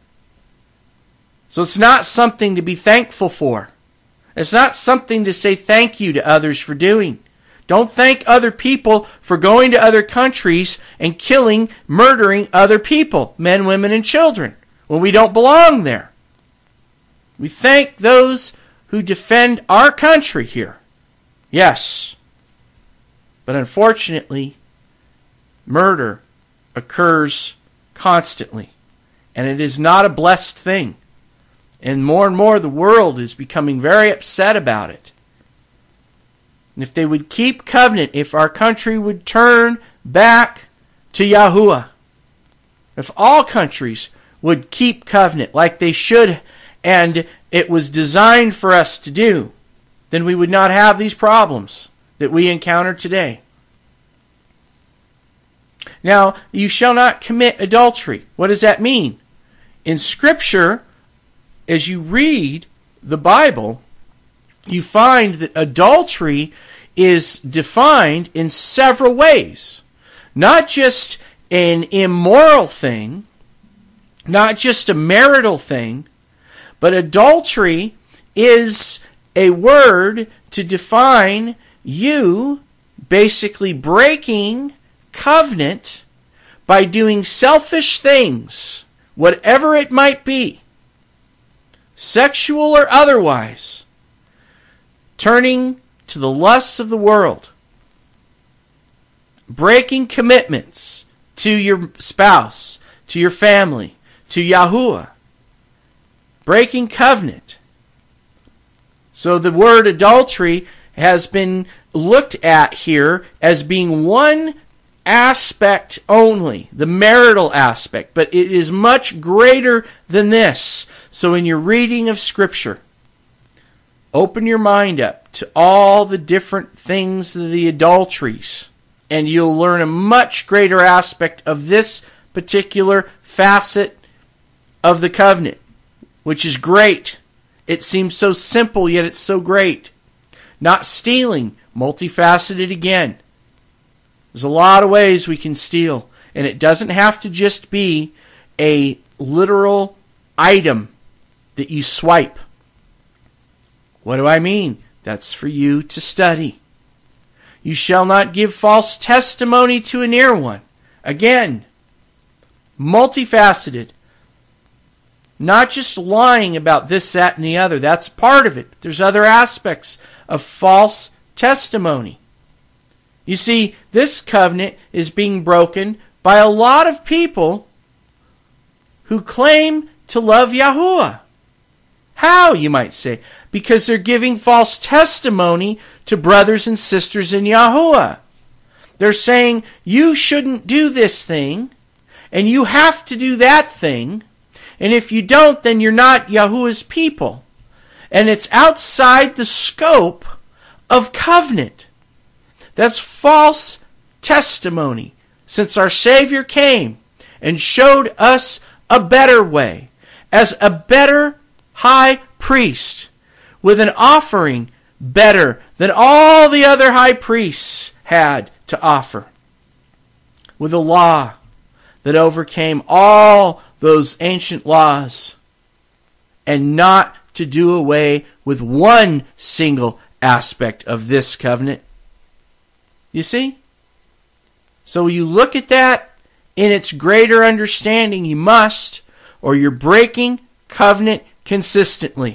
So it's not something to be thankful for. It's not something to say thank you to others for doing. Don't thank other people for going to other countries and killing, murdering other people, men, women, and children, when we don't belong there. We thank those who defend our country here. Yes. But unfortunately, murder occurs constantly. And it is not a blessed thing. And more and more the world is becoming very upset about it. And if they would keep covenant, if our country would turn back to Yahuwah, if all countries would keep covenant like they should, and it was designed for us to do, then we would not have these problems that we encounter today. Now, you shall not commit adultery. What does that mean? In Scripture, as you read the Bible, you find that adultery is defined in several ways. Not just an immoral thing, not just a marital thing, but adultery is a word to define you basically breaking covenant by doing selfish things, whatever it might be, sexual or otherwise, turning to the lusts of the world, breaking commitments to your spouse, to your family, to Yahuwah, breaking covenant. So the word adultery has been looked at here as being one aspect only, the marital aspect, but it is much greater than this. So in your reading of Scripture, open your mind up to all the different things, the adulteries, and you'll learn a much greater aspect of this particular facet of the covenant, which is great. It seems so simple, yet it's so great. Not stealing, multifaceted again. There's a lot of ways we can steal, and it doesn't have to just be a literal item that you swipe. What do I mean? That's for you to study. You shall not give false testimony to a near one. Again, multifaceted. Not just lying about this, that, and the other. That's part of it. But there's other aspects of false testimony. You see, this covenant is being broken by a lot of people who claim to love Yahuwah. How, you might say? Because they're giving false testimony to brothers and sisters in Yahuwah. They're saying, you shouldn't do this thing, and you have to do that thing, and if you don't, then you're not Yahuwah's people. And it's outside the scope of covenant. That's false testimony, since our Savior came and showed us a better way as a better high priest with an offering better than all the other high priests had to offer, with a law that overcame all those ancient laws, and not to do away with one single aspect of this covenant. You see? So you look at that in its greater understanding, you must, or you're breaking covenant consistently.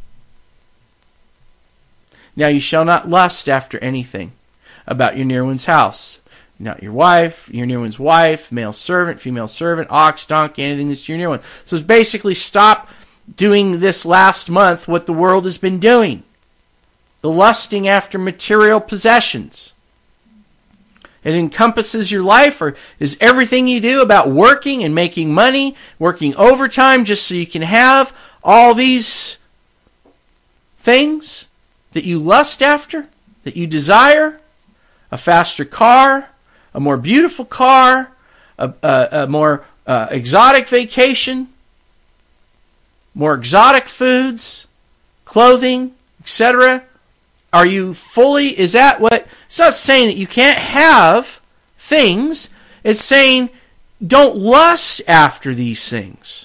Now you shall not lust after anything about your near one's house. Not your wife, your near one's wife, male servant, female servant, ox, donkey, anything that's your near one. So it's basically stop doing this last month what the world has been doing. The lusting after material possessions. It encompasses your life, or is everything you do about working and making money, working overtime just so you can have all these things that you lust after, that you desire? A faster car, a more beautiful car, a, a, a more uh, exotic vacation, more exotic foods, clothing, et cetera. Are you fully, is that what, it's not saying that you can't have things. It's saying don't lust after these things.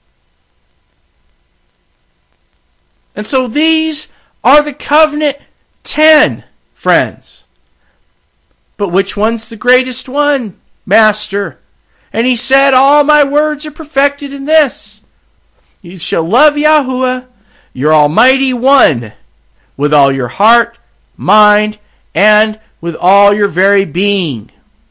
And so these are the covenant ten, friends. But which one's the greatest one, Master? And he said, all my words are perfected in this. You shall love Yahuwah, your Almighty One, with all your heart, mind, and with all your very being.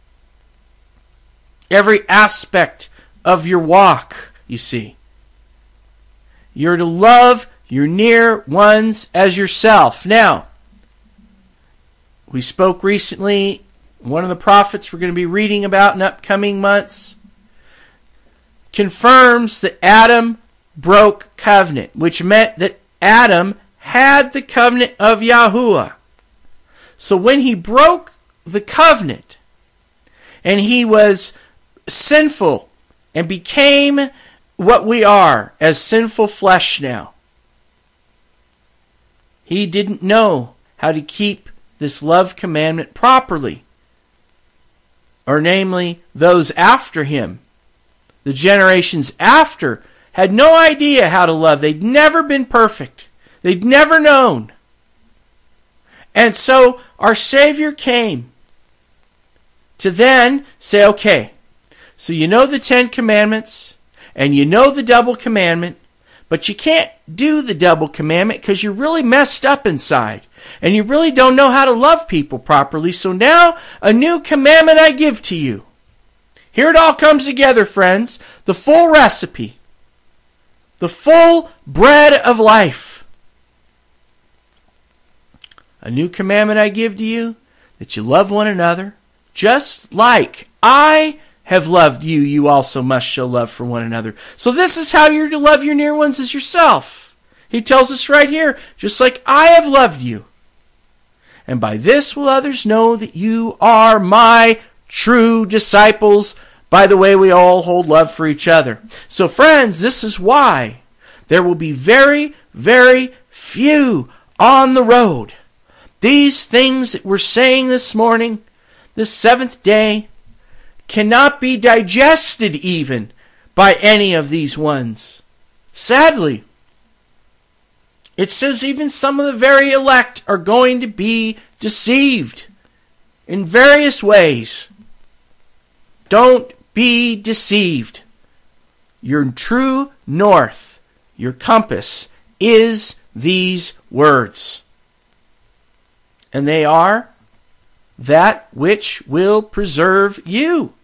Every aspect of your walk, you see. You're to love your near ones as yourself. Now, we spoke recently, one of the prophets we're going to be reading about in upcoming months confirms that Adam broke covenant, which meant that Adam had the covenant of Yahuwah. So when he broke the covenant and he was sinful and became what we are as sinful flesh now, he didn't know how to keep this love commandment properly. Or namely, those after him, the generations after, had no idea how to love. They'd never been perfect. They'd never known. And so our Savior came to then say, okay, so you know the Ten Commandments, and you know the double commandment, but you can't do the double commandment because you're really messed up inside. And you really don't know how to love people properly. So now, a new commandment I give to you. Here it all comes together, friends. The full recipe. The full bread of life. A new commandment I give to you, that you love one another, just like I have loved you, you also must show love for one another. So this is how you're to love your near ones as yourself. He tells us right here, just like I have loved you. And by this will others know that you are my true disciples, by the way we all hold love for each other. So friends, this is why there will be very, very few on the road. These things that we're saying this morning, this seventh day, cannot be digested even by any of these ones. Sadly, it says even some of the very elect are going to be deceived in various ways. Don't be deceived. Your true north, your compass, is these words. And they are that which will preserve you.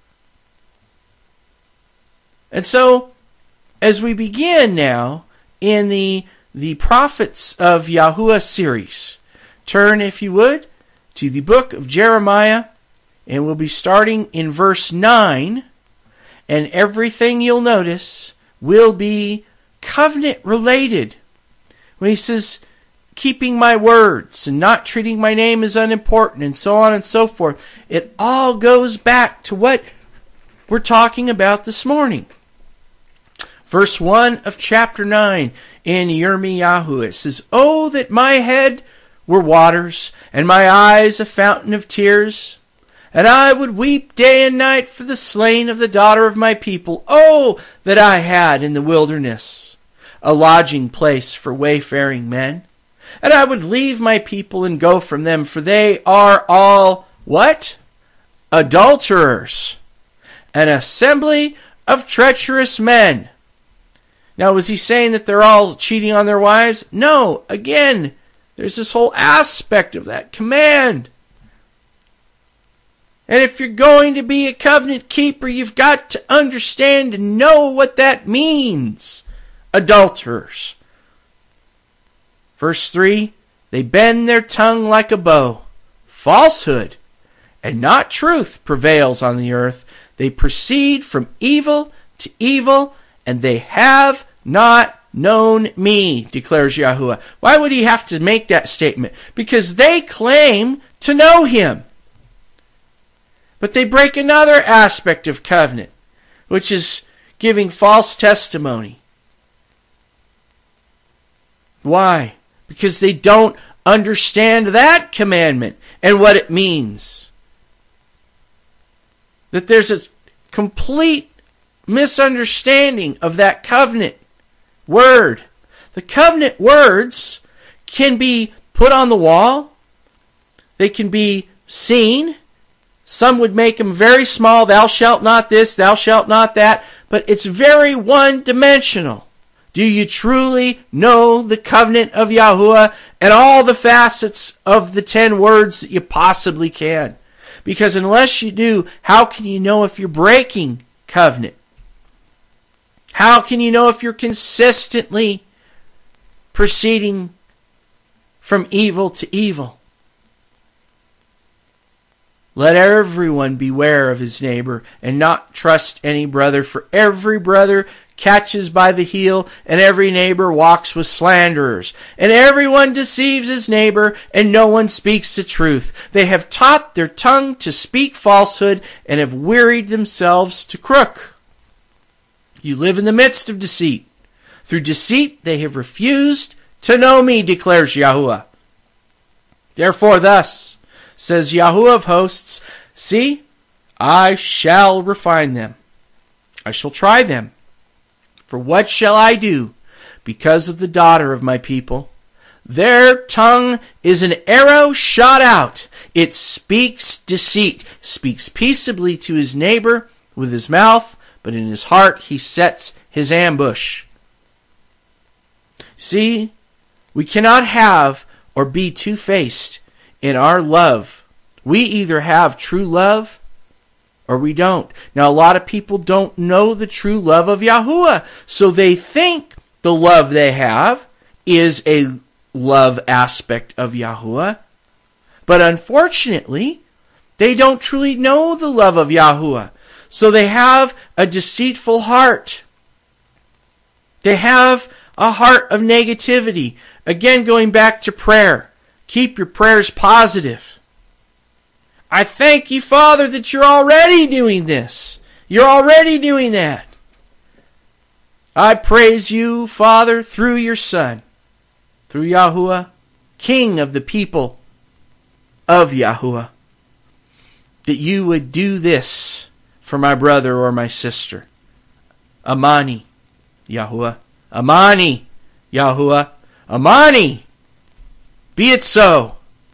And so, as we begin now in the the Prophets of Yahuwah series, turn, if you would, to the book of Jeremiah, and we'll be starting in verse nine, and everything you'll notice will be covenant related. When he says, keeping my words and not treating my name as unimportant and so on and so forth. It all goes back to what we're talking about this morning. Verse one of chapter nine in Yirmiyahu, it says, "Oh, that my head were waters, and my eyes a fountain of tears, and I would weep day and night for the slain of the daughter of my people. Oh, that I had in the wilderness a lodging place for wayfaring men, and I would leave my people and go from them, for they are all," what? "Adulterers, an assembly of treacherous men." Now, was he saying that they're all cheating on their wives? No. Again, there's this whole aspect of that command. And if you're going to be a covenant keeper, you've got to understand and know what that means. Adulterers. Verse three, "They bend their tongue like a bow. Falsehood and not truth prevails on the earth. They proceed from evil to evil, and they have not known me," declares Yahuwah. Why would he have to make that statement? Because they claim to know him. But they break another aspect of covenant, which is giving false testimony. Why? Because they don't understand that commandment and what it means. That there's a complete misunderstanding of that covenant word. The covenant words can be put on the wall. They can be seen. Some would make them very small. Thou shalt not this, thou shalt not that. But it's very one-dimensional. Do you truly know the covenant of Yahuwah and all the facets of the ten words that you possibly can? Because unless you do, how can you know if you're breaking covenant? How can you know if you're consistently proceeding from evil to evil? Let everyone beware of his neighbor and not trust any brother, for every brother catches by the heel, and every neighbor walks with slanderers. And everyone deceives his neighbor, and no one speaks the truth. They have taught their tongue to speak falsehood, and have wearied themselves to crook. You live in the midst of deceit. Through deceit they have refused to know me, declares Yahuwah. Therefore thus says Yahuwah of hosts, see, I shall refine them. I shall try them. For what shall I do because of the daughter of my people? Their tongue is an arrow shot out. It speaks deceit, speaks peaceably to his neighbor with his mouth, but in his heart he sets his ambush. See, we cannot have or be two-faced in our love. We either have true love or we don't. Now, a lot of people don't know the true love of Yahuwah, so they think the love they have is a love aspect of Yahuwah. But unfortunately, they don't truly know the love of Yahuwah. So they have a deceitful heart. They have a heart of negativity. Again, going back to prayer. Keep your prayers positive. I thank you, Father, that you're already doing this. You're already doing that. I praise you, Father, through your Son, through Yahuwah, King of the people of Yahuwah, that you would do this for my brother or my sister. Amani, Yahuwah. Amani, Yahuwah. Amani. Be it so.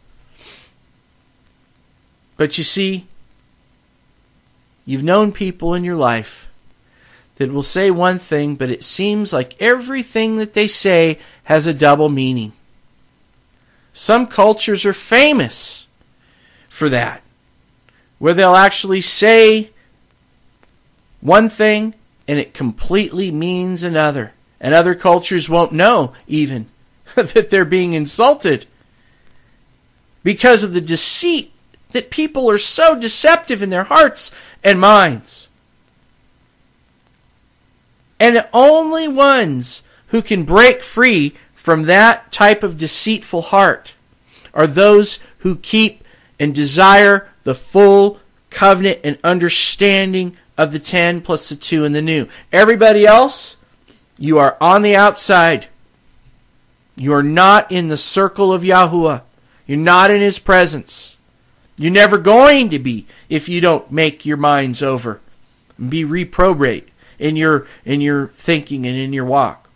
But you see, you've known people in your life that will say one thing, but it seems like everything that they say has a double meaning. Some cultures are famous for that, where they'll actually say one thing and it completely means another. And other cultures won't know even that they're being insulted because of the deceit that people are so deceptive in their hearts and minds. And the only ones who can break free from that type of deceitful heart are those who keep and desire the full covenant and understanding of the ten plus the two and the new. Everybody else, you are on the outside. You are not in the circle of Yahuwah. You're not in His presence. You're never going to be if you don't make your minds over and be reprobate in your in your thinking and in your walk.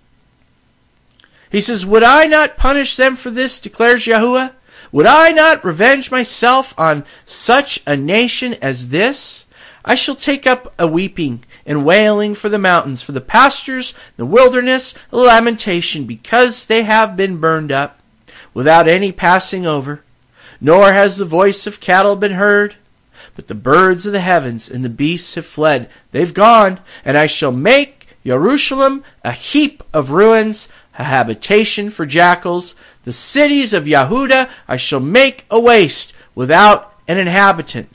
He says, would I not punish them for this, declares Yahuwah? Would I not revenge myself on such a nation as this? I shall take up a weeping and wailing for the mountains, for the pastures, the wilderness, a lamentation, because they have been burned up, without any passing over. Nor has the voice of cattle been heard, but the birds of the heavens and the beasts have fled. They've gone, and I shall make Jerusalem a heap of ruins, a habitation for jackals. The cities of Yehuda I shall make a waste, without an inhabitant.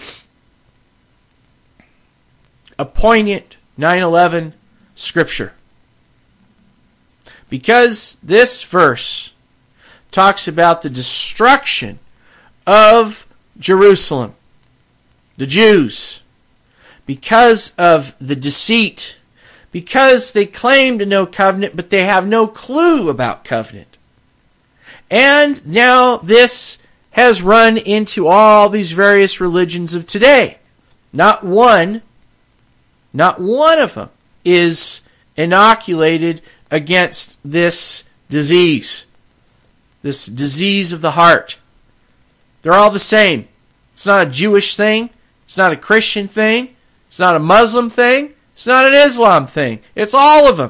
A poignant nine eleven scripture. Because this verse talks about the destruction of Jerusalem, the Jews, because of the deceit, because they claim to know covenant, but they have no clue about covenant. And now this has run into all these various religions of today. Not one, not one of them is inoculated against this disease, this disease of the heart. They're all the same. It's not a Jewish thing. It's not a Christian thing. It's not a Muslim thing. It's not an Islam thing. It's all of them.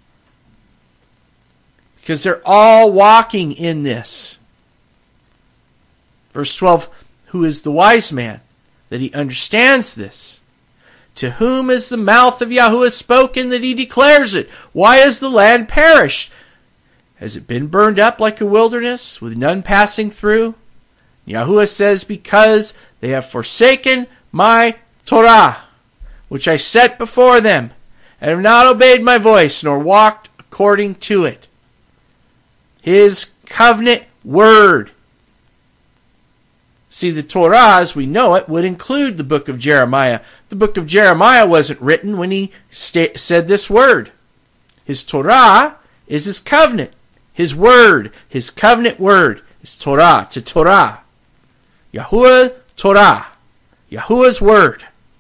Because they're all walking in this. Verse twelve, who is the wise man, that he understands this? To whom is the mouth of Yahuwah spoken, that he declares it? Why has the land perished? Has it been burned up like a wilderness, with none passing through? Yahuwah says, because they have forsaken my Torah, which I set before them, and have not obeyed my voice, nor walked according to it. His covenant word. See, the Torah, as we know it, would include the book of Jeremiah. The book of Jeremiah wasn't written when he sta- said this word. His Torah is his covenant. His word, his covenant word, is Torah, to Torah. Yahuwah Torah. Yahuwah's word.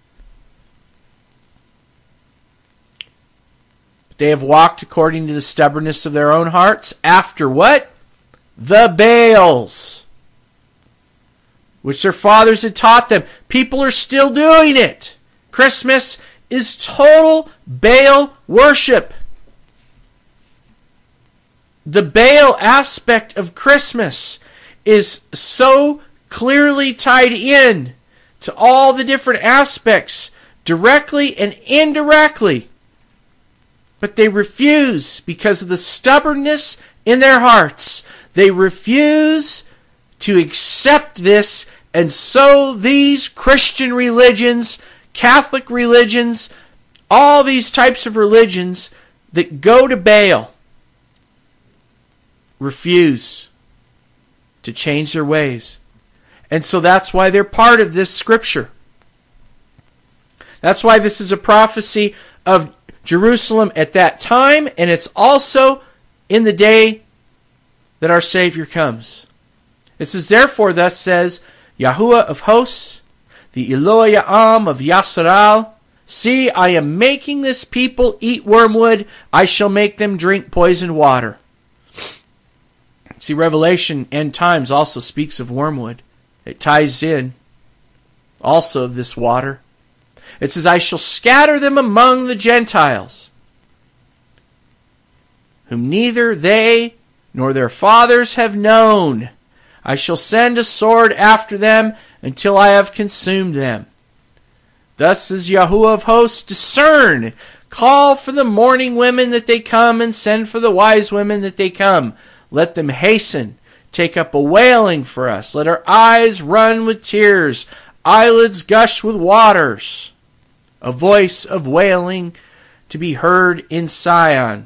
But they have walked according to the stubbornness of their own hearts. After what? The Baals, which their fathers had taught them. People are still doing it. Christmas is total Baal worship. The Baal aspect of Christmas is so clearly tied in to all the different aspects, directly and indirectly. But they refuse, because of the stubbornness in their hearts, they refuse to accept this. And so these Christian religions, Catholic religions, all these types of religions that go to Baal refuse to change their ways. And so that's why they're part of this scripture. That's why this is a prophecy of Jerusalem at that time, and it's also in the day that our Savior comes. It says, therefore, thus says Yahuwah of hosts, the Elohim of Yasharal, see, I am making this people eat wormwood. I shall make them drink poisoned water. See, Revelation end times also speaks of wormwood. It ties in also of this water. It says, I shall scatter them among the Gentiles, whom neither they nor their fathers have known. I shall send a sword after them until I have consumed them. Thus says Yahuwah of hosts, discern, call for the mourning women that they come, and send for the wise women that they come. Let them hasten, take up a wailing for us. Let our eyes run with tears, eyelids gush with waters. A voice of wailing to be heard in Sion,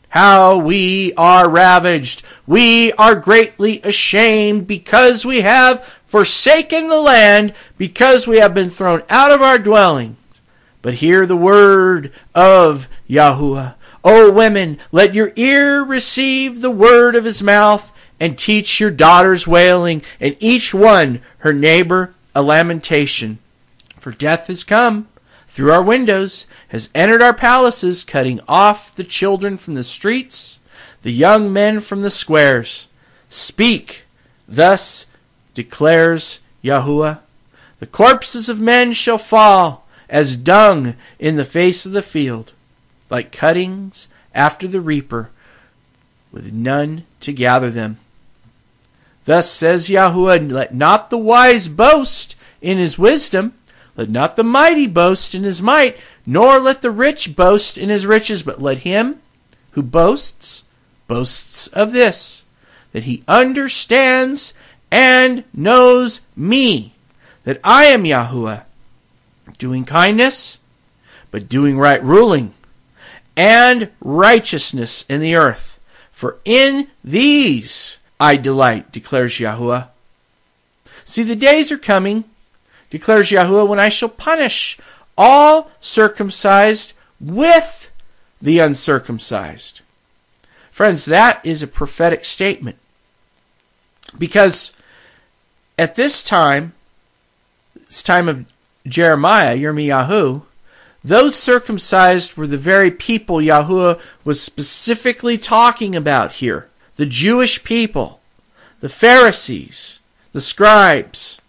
how we are ravaged. We are greatly ashamed because we have forsaken the land, because we have been thrown out of our dwelling. But hear the word of Yahuwah. O women, let your ear receive the word of his mouth, and teach your daughters wailing, and each one her neighbor a lamentation. For death has come through our windows, has entered our palaces, cutting off the children from the streets, the young men from the squares. Speak, thus declares Yahuwah. The corpses of men shall fall as dung in the face of the field, like cuttings after the reaper, with none to gather them. Thus says Yahuwah, let not the wise boast in his wisdom, let not the mighty boast in his might, nor let the rich boast in his riches, but let him who boasts, boasts of this, that he understands and knows me, that I am Yahuwah, doing kindness, but doing right ruling, and righteousness in the earth. For in these I delight, declares Yahuwah. See, the days are coming, declares Yahuwah, when I shall punish all circumcised with the uncircumcised. Friends, that is a prophetic statement. Because at this time, this time of Jeremiah, Yirmiyahu, those circumcised were the very people Yahuwah was specifically talking about here. The Jewish people, the Pharisees, the scribes.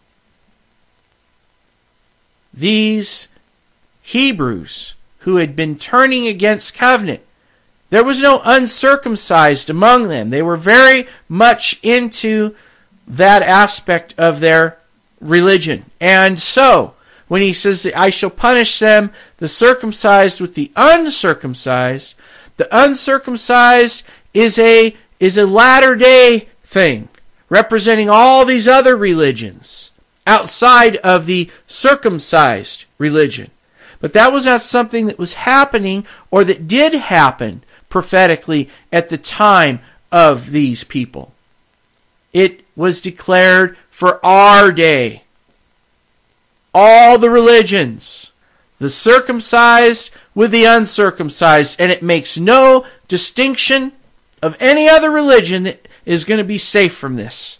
These Hebrews who had been turning against covenant. There was no uncircumcised among them. They were very much into that aspect of their religion. And so, when he says that I shall punish them, the circumcised with the uncircumcised, the uncircumcised is a is a latter-day thing, representing all these other religions outside of the circumcised religion. But that was not something that was happening or that did happen prophetically at the time of these people. It was declared for our day. All the religions, the circumcised with the uncircumcised, and it makes no distinction of any other religion that is going to be safe from this.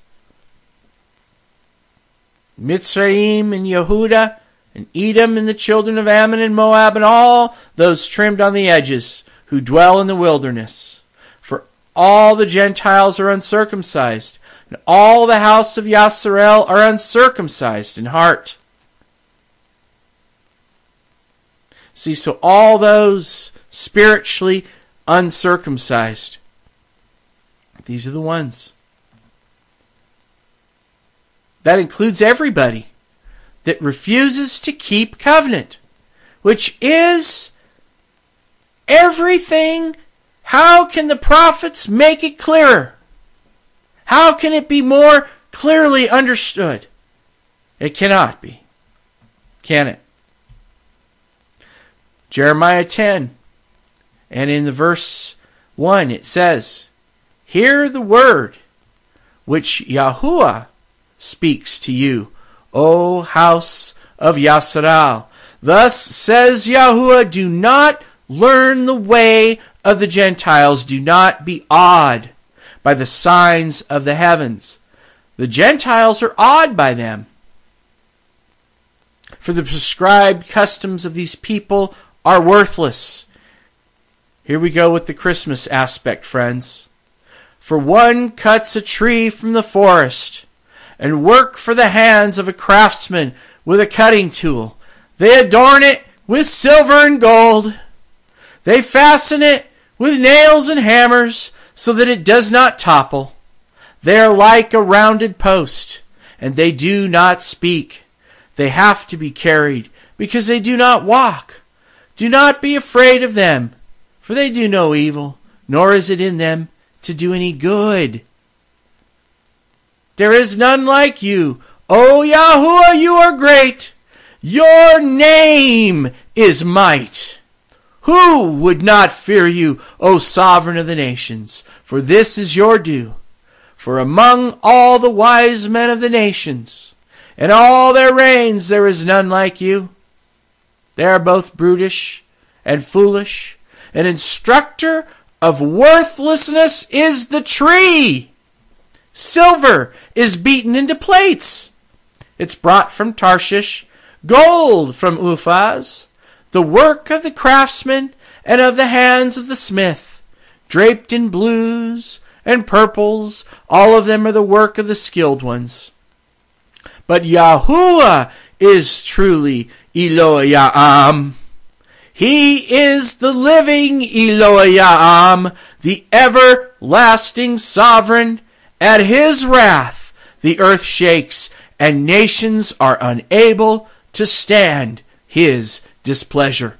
Mitzrayim and Yehuda and Edom and the children of Ammon and Moab and all those trimmed on the edges who dwell in the wilderness. For all the Gentiles are uncircumcised, and all the house of Yasharel are uncircumcised in heart. See, so all those spiritually uncircumcised, these are the ones. That includes everybody that refuses to keep covenant, which is everything. How can the prophets make it clearer? How can it be more clearly understood? It cannot be. Can it? Jeremiah ten, and in the verse one it says, hear the word which Yahuwah speaks to you, O house of Yasharal. Thus says Yahuwah, do not learn the way of the Gentiles. Do not be awed by the signs of the heavens. The Gentiles are awed by them. For the prescribed customs of these people are worthless. Here we go with the Christmas aspect, friends. For one cuts a tree from the forest, and work for the hands of a craftsman with a cutting tool. They adorn it with silver and gold. They fasten it with nails and hammers, so that it does not topple. They are like a rounded post, and they do not speak. They have to be carried, because they do not walk. Do not be afraid of them, for they do no evil, nor is it in them to do any good. There is none like you. O Yahuwah, you are great. Your name is might. Who would not fear you, O sovereign of the nations? For this is your due. For among all the wise men of the nations, and all their reigns, there is none like you. They are both brutish and foolish. An instructor of worthlessness is the tree. Silver is beaten into plates. It's brought from Tarshish, gold from Uphaz, the work of the craftsman and of the hands of the smith, draped in blues and purples, all of them are the work of the skilled ones. But Yahuwah is truly Elohim. He is the living Elohim, the everlasting sovereign. At his wrath the earth shakes, and nations are unable to stand his displeasure.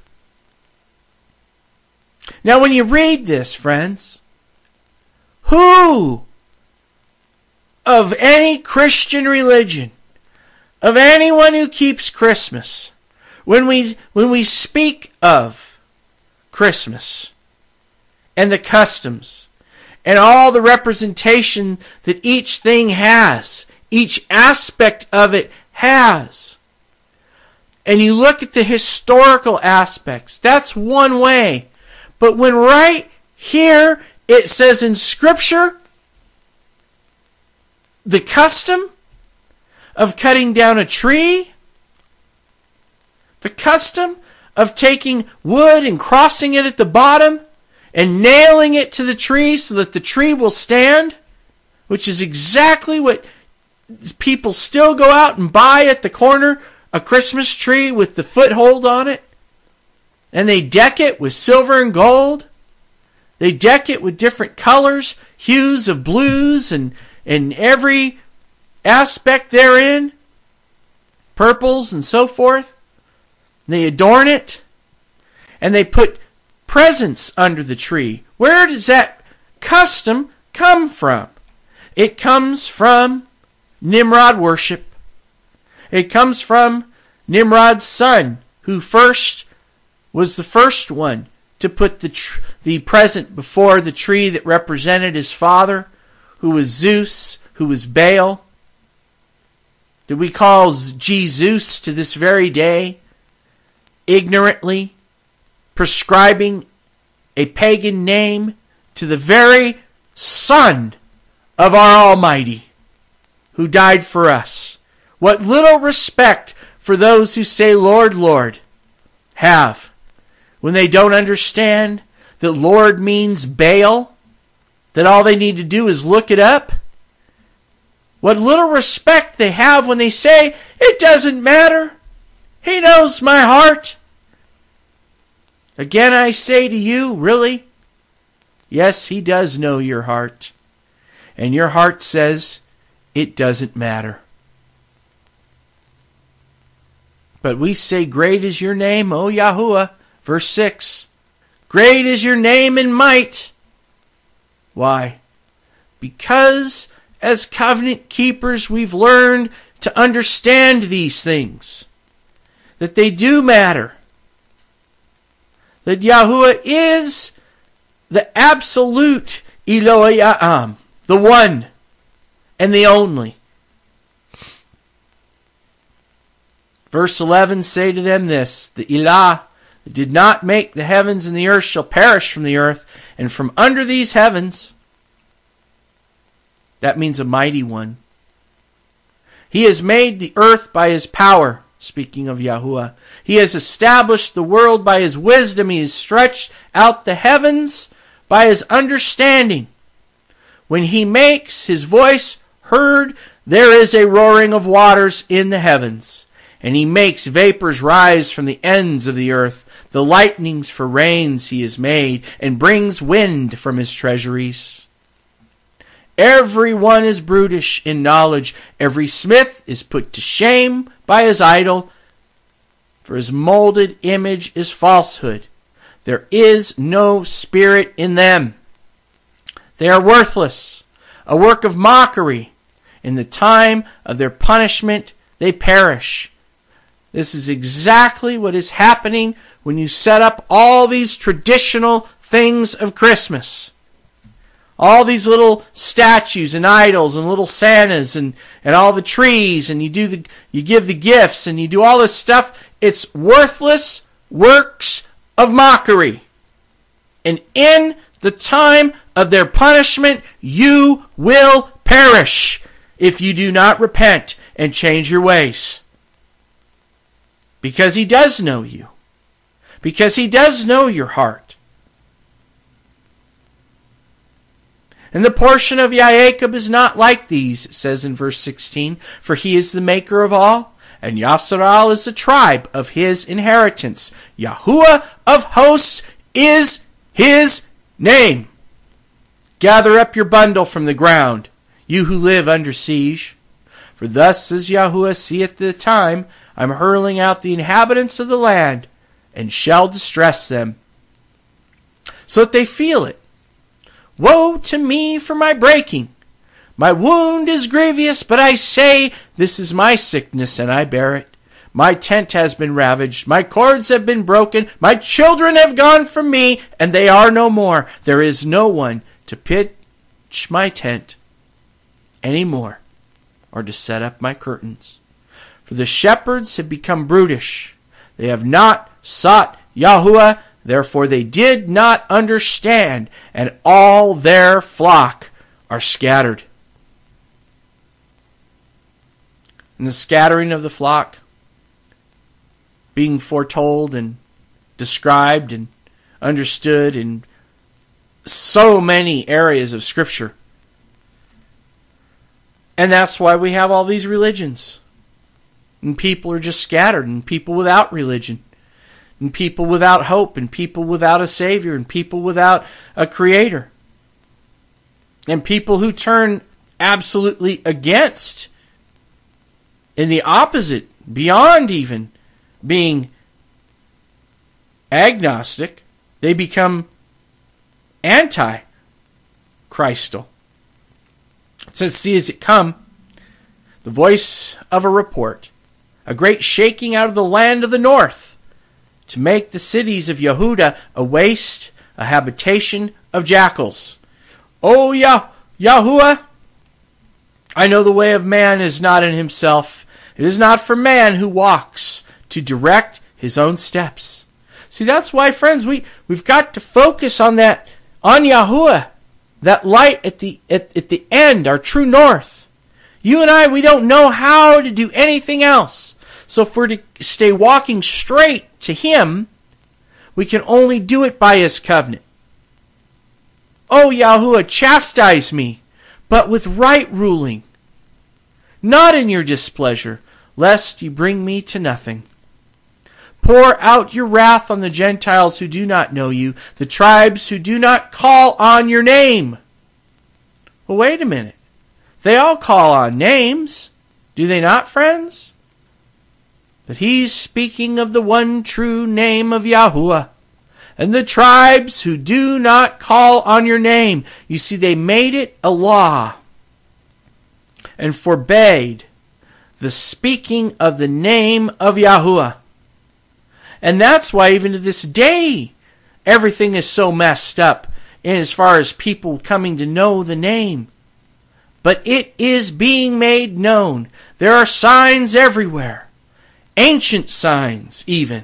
Now when you read this, friends, who of any Christian religion, of anyone who keeps Christmas, when we when we speak of Christmas and the customs and all the representation that each thing has, each aspect of it has, and you look at the historical aspects, that's one way. But when right here it says in Scripture, the custom of cutting down a tree, the custom of taking wood and crossing it at the bottom and nailing it to the tree so that the tree will stand, which is exactly what people still go out and buy at the corner, a Christmas tree with the foothold on it, and they deck it with silver and gold. They deck it with different colors, hues of blues, and, and every aspect therein, purples and so forth. They adorn it, and they put presents under the tree. Where does that custom come from? It comes from Nimrod worship. It comes from Nimrod's son, who first was the first one to put the tr- the present before the tree that represented his father, who was Zeus, who was Baal. That we call Jesus to this very day, ignorantly prescribing a pagan name to the very Son of our Almighty, who died for us. What little respect for those who say, Lord, Lord, have, when they don't understand that Lord means Baal, that all they need to do is look it up. What little respect they have when they say, it doesn't matter. He knows my heart. Again, I say to you, really? Yes, he does know your heart. And your heart says, it doesn't matter. But we say, great is your name, O Yahuwah. Verse six. Great is your name in might. Why? Because as covenant keepers, we've learned to understand these things. That they do matter. That Yahuwah is the absolute Elohim, the one and the only. Verse eleven, say to them this, the Elah that did not make the heavens and the earth shall perish from the earth, and from under these heavens, that means a mighty one. He has made the earth by his power, speaking of Yahuwah. He has established the world by his wisdom. He has stretched out the heavens by his understanding. When he makes his voice heard, there is a roaring of waters in the heavens. And he makes vapors rise from the ends of the earth. The lightnings for rains he has made, and brings wind from his treasuries. Every one is brutish in knowledge. Every smith is put to shame by his idol, for his molded image is falsehood. There is no spirit in them. They are worthless, a work of mockery. In the time of their punishment they perish. This is exactly what is happening when you set up all these traditional things of Christmas. All these little statues and idols and little Santas and, and all the trees, and you do the you give the gifts and you do all this stuff. It's worthless works of mockery. And in the time of their punishment, you will perish if you do not repent and change your ways. Because he does know you. Because he does know your heart. And the portion of Yaakov is not like these, it says in verse sixteen, for he is the maker of all, and Yasharal is the tribe of his inheritance. Yahuwah of hosts is his name. Gather up your bundle from the ground, you who live under siege. For thus says Yahuwah, see at the time I am hurling out the inhabitants of the land, and shall distress them, so that they feel it. Woe to me for my breaking! My wound is grievous, but I say, this is my sickness, and I bear it. My tent has been ravaged, my cords have been broken, my children have gone from me, and they are no more. There is no one to pitch my tent any more, or to set up my curtains. For the shepherds have become brutish. They have not sought Yahuwah, therefore they did not understand, and all their flock are scattered. And the scattering of the flock being foretold and described and understood in so many areas of Scripture. And that's why we have all these religions. And people are just scattered, and people without religion, and people without hope, and people without a Savior, and people without a Creator. And people who turn absolutely against, in the opposite, beyond even being agnostic, they become anti-Christal. It says, see as it come, the voice of a report, a great shaking out of the land of the north, to make the cities of Yehuda a waste, a habitation of jackals. O Yah- Yahuwah, I know the way of man is not in himself. It is not for man who walks to direct his own steps. See, that's why, friends, we, we've got to focus on that, on Yahuwah, that light at the at, at the end, our true north. You and I, we don't know how to do anything else. So if we're to stay walking straight to Him, we can only do it by His covenant. Oh, Yahuwah, chastise me, but with right ruling, not in your displeasure, lest you bring me to nothing. Pour out your wrath on the Gentiles who do not know you, the tribes who do not call on your name. Well, wait a minute. They all call on names, do they not, friends? But he's speaking of the one true name of Yahuwah. And the tribes who do not call on your name, you see, they made it a law and forbade the speaking of the name of Yahuwah. And that's why even to this day, everything is so messed up in as far as people coming to know the name. But it is being made known. There are signs everywhere. Ancient signs, even.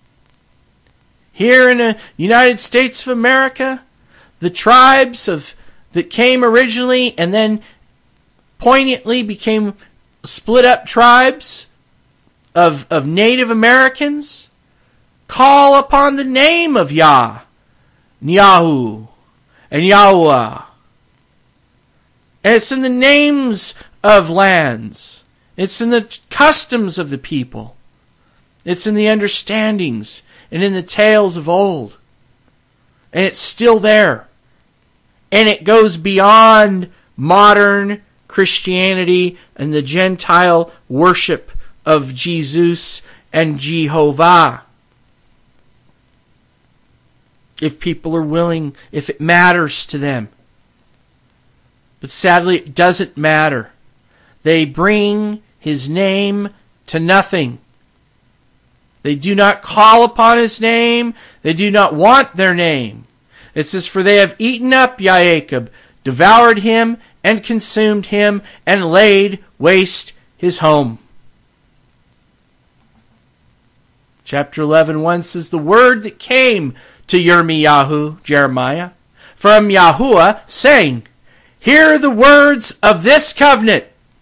Here in the United States of America, the tribes of that came originally and then poignantly became split up tribes of, of Native Americans call upon the name of Yah, Yahu, and Yahuwah. And it's in the names of lands. It's in the customs of the people. It's in the understandings and in the tales of old. And it's still there. And it goes beyond modern Christianity and the Gentile worship of Jesus and Jehovah. If people are willing, if it matters to them. But sadly, it doesn't matter. They bring His name to nothing. They do not call upon his name. They do not want their name. It says, for they have eaten up Jacob, devoured him, and consumed him, and laid waste his home. Chapter eleven, one says, the word that came to Yirmiyahu, Jeremiah, from Yahuwah, saying, hear the words of this covenant.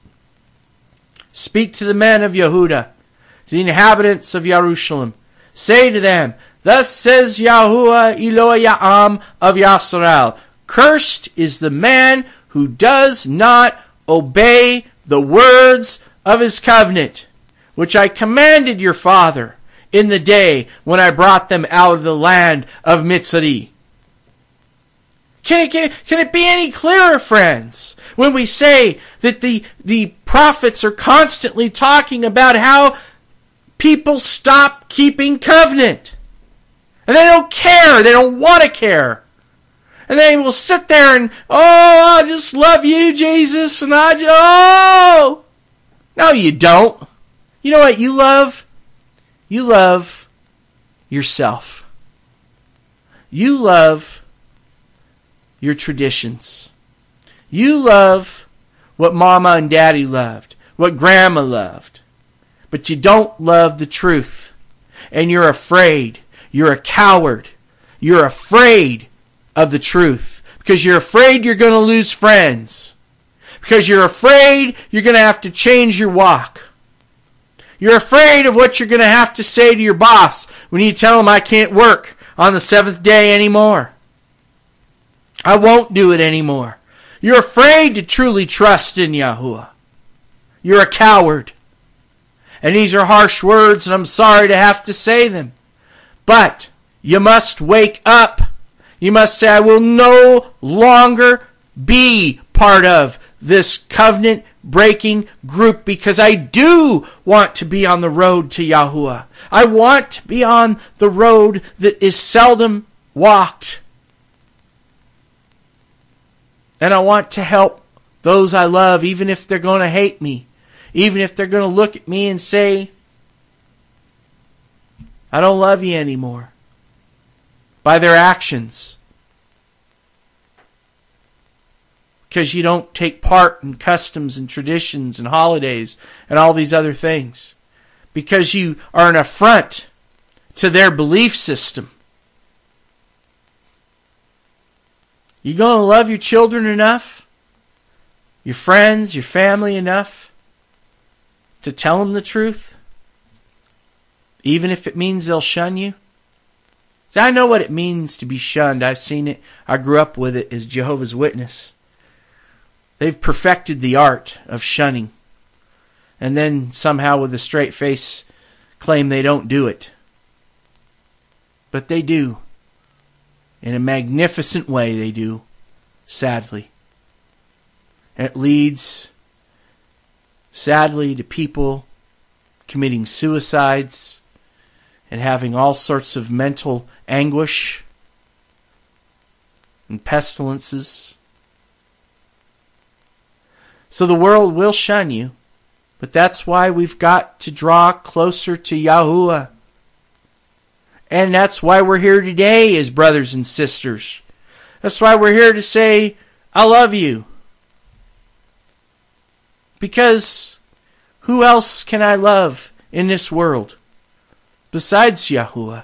Speak to the men of Yehuda, to the inhabitants of Jerusalem. Say to them, thus says Yahuwah Elohim of Yisrael, cursed is the man who does not obey the words of his covenant, which I commanded your father in the day when I brought them out of the land of Mitzri. Can it, can, can it be any clearer, friends, when we say that the, the prophets are constantly talking about how people stop keeping covenant? And they don't care. They don't want to care. And they will sit there and, oh, I just love you, Jesus, and I just, oh. No, you don't. You know what you love? You love yourself. You love your traditions. You love what mama and daddy loved, what grandma loved. But you don't love the truth. And you're afraid. You're a coward. You're afraid of the truth. Because you're afraid you're going to lose friends. Because you're afraid you're going to have to change your walk. You're afraid of what you're going to have to say to your boss when you tell him I can't work on the seventh day anymore. I won't do it anymore. You're afraid to truly trust in Yahuwah. You're a coward. And these are harsh words, and I'm sorry to have to say them. But you must wake up. You must say, I will no longer be part of this covenant-breaking group because I do want to be on the road to Yahuwah. I want to be on the road that is seldom walked. And I want to help those I love, even if they're going to hate me. Even if they're going to look at me and say, I don't love you anymore. By their actions. Because you don't take part in customs and traditions and holidays and all these other things. Because you are an affront to their belief system. You going to love your children enough? Your friends, your family enough? To tell them the truth? Even if it means they'll shun you? See, I know what it means to be shunned. I've seen it. I grew up with it as Jehovah's Witness. They've perfected the art of shunning. And then somehow with a straight face claim they don't do it. But they do. In a magnificent way they do. Sadly. And it leads, sadly, to people committing suicides and having all sorts of mental anguish and pestilences. So the world will shun you, but that's why we've got to draw closer to Yahuwah. And that's why we're here today as brothers and sisters. That's why we're here to say, I love you. Because who else can I love in this world besides Yahuwah?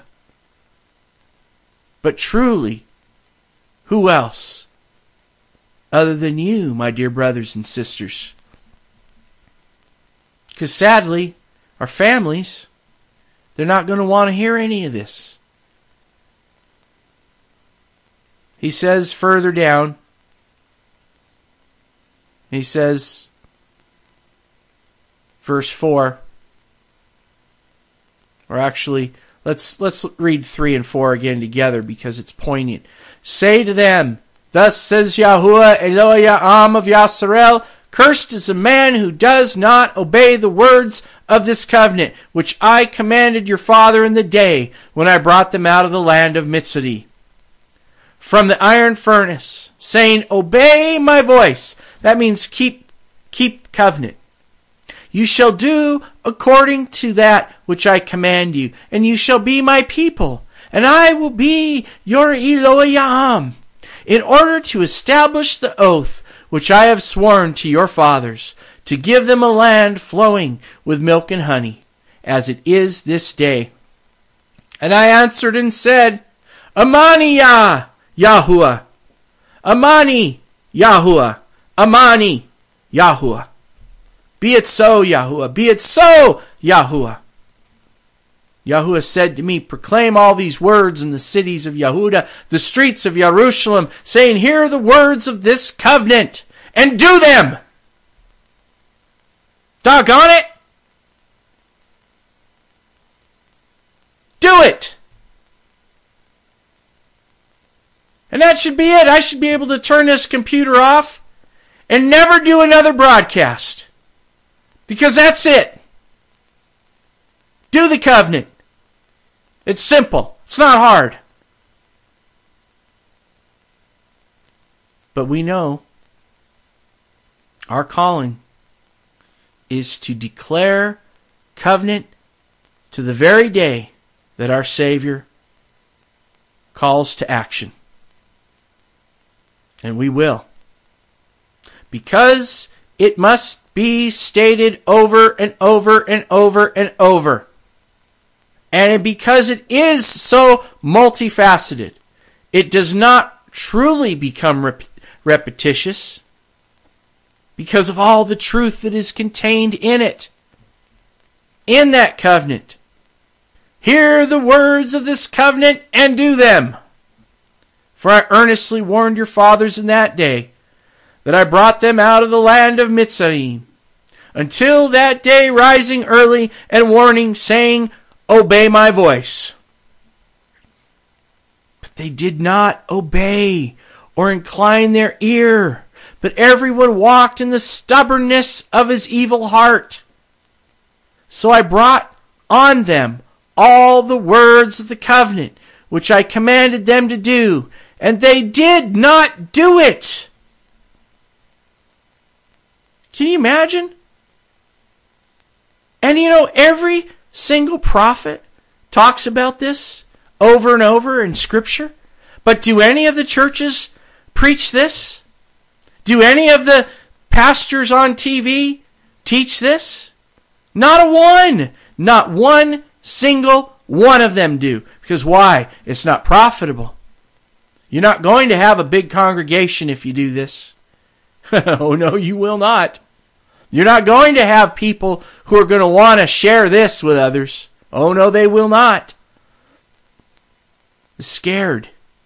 But truly, who else other than you, my dear brothers and sisters? Because sadly, our families, they're not going to want to hear any of this. He says further down, he says, verse four, or actually, let's let's read three and four again together because it's poignant. Say to them, thus says Yahuwah Elohim of Yisrael, cursed is the man who does not obey the words of this covenant, which I commanded your father in the day when I brought them out of the land of Mitzri, from the iron furnace, saying, obey my voice. That means keep keep covenant. You shall do according to that which I command you, and you shall be my people, and I will be your Elohim, in order to establish the oath which I have sworn to your fathers, to give them a land flowing with milk and honey, as it is this day. And I answered and said, Amani Yah, Yahuwah, Amani, Yahuwah, Amani, Yahuwah. Be it so, Yahuwah, be it so, Yahuwah. Yahuwah said to me, proclaim all these words in the cities of Yehuda, the streets of Jerusalem, saying, hear the words of this covenant, and do them. Doggone it. Do it. And that should be it. I should be able to turn this computer off and never do another broadcast. Because that's it. Do the covenant. It's simple. It's not hard. But we know our calling is to declare covenant to the very day that our Savior calls to action. And we will. Because it must be stated over and over and over and over. And because it is so multifaceted, it does not truly become rep- repetitious because of all the truth that is contained in it. In that covenant. Hear the words of this covenant and do them. For I earnestly warned your fathers in that day that I brought them out of the land of Mitzrayim, until that day rising early and warning, saying, obey my voice. But they did not obey or incline their ear, but everyone walked in the stubbornness of his evil heart. So I brought on them all the words of the covenant, which I commanded them to do, and they did not do it. Can you imagine? And you know, every single prophet talks about this over and over in Scripture. But do any of the churches preach this? Do any of the pastors on T V teach this? Not a one. Not one single one of them do. Because why? It's not profitable. You're not going to have a big congregation if you do this. Oh no, you will not. You're not going to have people who are going to want to share this with others. Oh no, they will not. They're scared.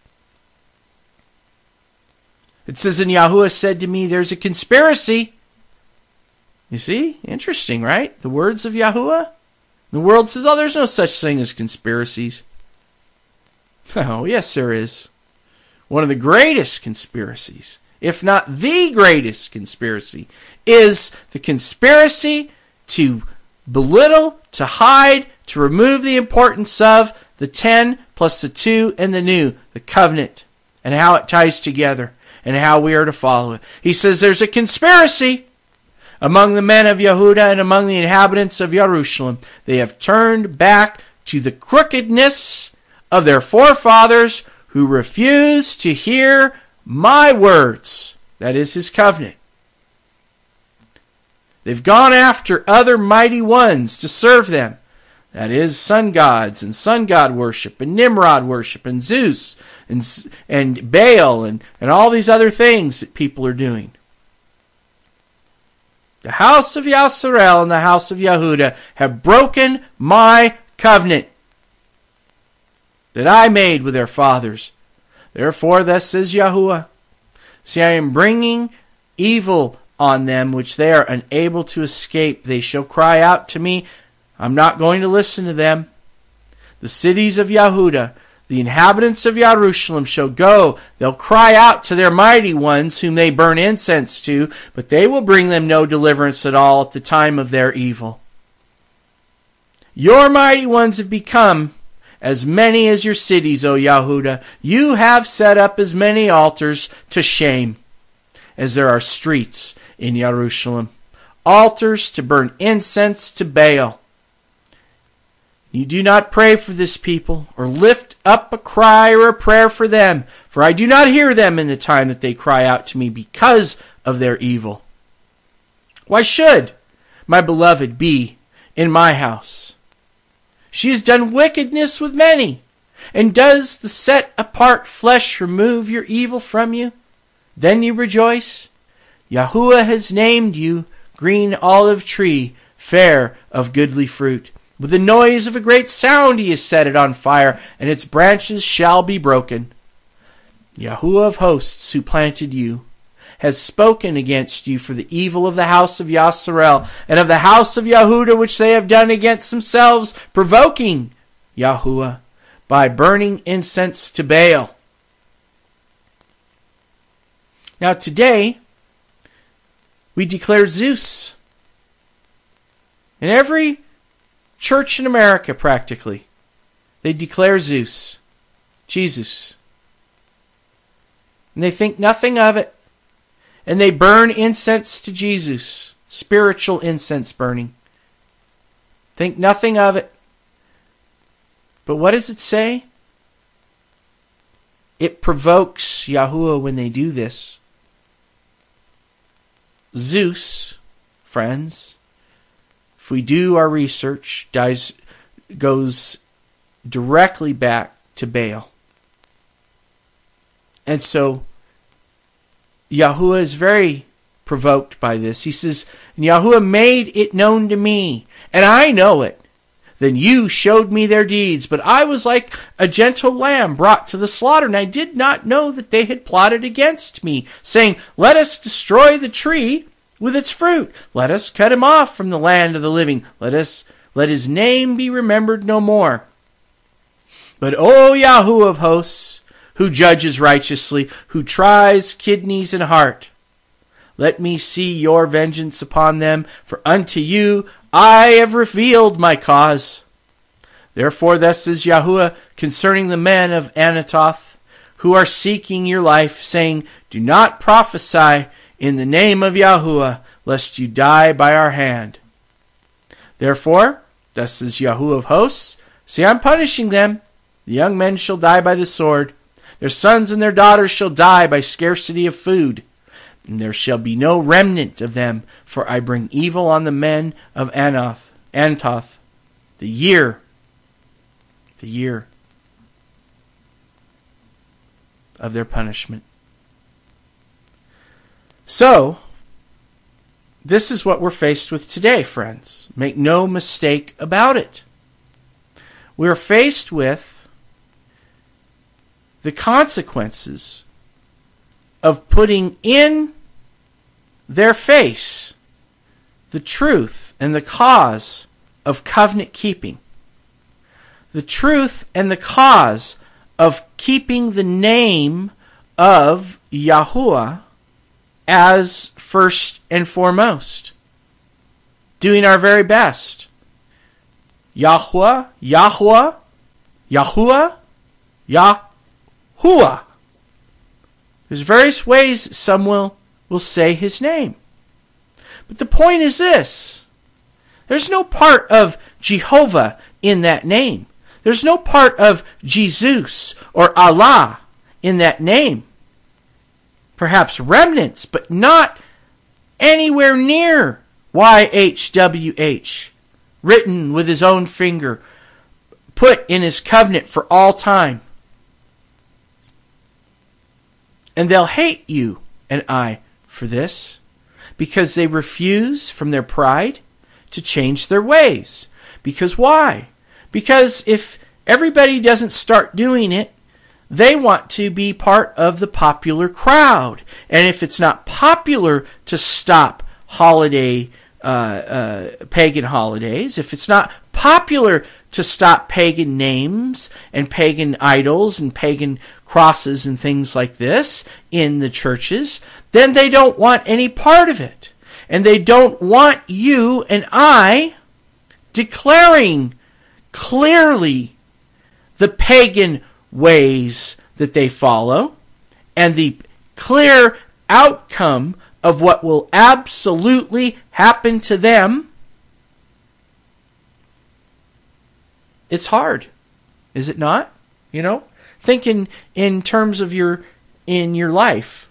It says, and Yahuwah said to me, there's a conspiracy. You see? Interesting, right? The words of Yahuwah. The world says, oh, there's no such thing as conspiracies. Oh, yes, there is. One of the greatest conspiracies, if not the greatest conspiracy, is the conspiracy to belittle, to hide, to remove the importance of the ten plus the two and the new, the covenant, and how it ties together, and how we are to follow it. He says there's a conspiracy among the men of Yehuda and among the inhabitants of Jerusalem. They have turned back to the crookedness of their forefathers who refused to hear my words. That is his covenant. They've gone after other mighty ones to serve them. That is sun gods and sun god worship and Nimrod worship and Zeus and, and Baal and, and all these other things that people are doing. The house of Yasharel and the house of Yehuda have broken my covenant that I made with their fathers. Therefore, thus says Yahuwah, see, I am bringing evil on them which they are unable to escape. They shall cry out to me. I'm not going to listen to them. The cities of Yehuda, the inhabitants of Jerusalem shall go. They'll cry out to their mighty ones whom they burn incense to, but they will bring them no deliverance at all at the time of their evil. Your mighty ones have become as many as your cities, O Yehuda. You have set up as many altars to shame as there are streets in Jerusalem. Altars to burn incense to Baal. You do not pray for this people, or lift up a cry or a prayer for them, for I do not hear them in the time that they cry out to me because of their evil. Why should my beloved be in my house? She has done wickedness with many. And does the set apart flesh remove your evil from you? Then you rejoice. Yahuwah has named you green olive tree, fair of goodly fruit. With the noise of a great sound he has set it on fire, and its branches shall be broken. Yahuwah of hosts, who planted you, has spoken against you for the evil of the house of Yasarel, and of the house of Yahudah, which they have done against themselves, provoking Yahuwah by burning incense to Baal. Now today, we declare Zeus. In every church in America, practically, they declare Zeus, Jesus. And they think nothing of it. And they burn incense to Jesus, spiritual incense burning. Think nothing of it. But what does it say? It provokes Yahuwah when they do this. Zeus, friends, if we do our research, dies, goes directly back to Baal. And so Yahuwah is very provoked by this. He says, and Yahuwah made it known to me, and I know it. Then you showed me their deeds, but I was like a gentle lamb brought to the slaughter, and I did not know that they had plotted against me, saying, let us destroy the tree with its fruit. Let us cut him off from the land of the living. Let us let his name be remembered no more. But O Yahuwah of hosts, who judges righteously, who tries kidneys and heart, let me see your vengeance upon them, for unto you I have revealed my cause. Therefore thus says Yahuwah concerning the men of Anathoth, who are seeking your life, saying, do not prophesy in the name of Yahuwah, lest you die by our hand. Therefore, thus says Yahuwah of hosts, see, I'm punishing them. The young men shall die by the sword. Their sons and their daughters shall die by scarcity of food. And there shall be no remnant of them, for I bring evil on the men of Anoth, Antoth, the year, the year of their punishment. So, this is what we're faced with today, friends. Make no mistake about it. We're faced with the consequences of putting in their face the truth and the cause of covenant keeping. The truth and the cause of keeping the name of Yahuwah as first and foremost. Doing our very best. Yahuwah, Yahuwah, Yahuwah, Yahuwah. There's various ways some will, will say his name. But the point is this. There's no part of Jehovah in that name. There's no part of Jesus or Allah in that name. Perhaps remnants, but not anywhere near Y H W H, written with his own finger, put in his covenant for all time. And they'll hate you and I for this, because they refuse from their pride to change their ways. Because why? Because if everybody doesn't start doing it, they want to be part of the popular crowd. And if it's not popular to stop holiday, uh, uh, pagan holidays, if it's not popular to stop pagan names and pagan idols and pagan crosses and things like this in the churches, then they don't want any part of it. And they don't want you and I declaring clearly the pagan ways that they follow and the clear outcome of what will absolutely happen to them It's hard, is it not? You know, think in, in terms of your in your life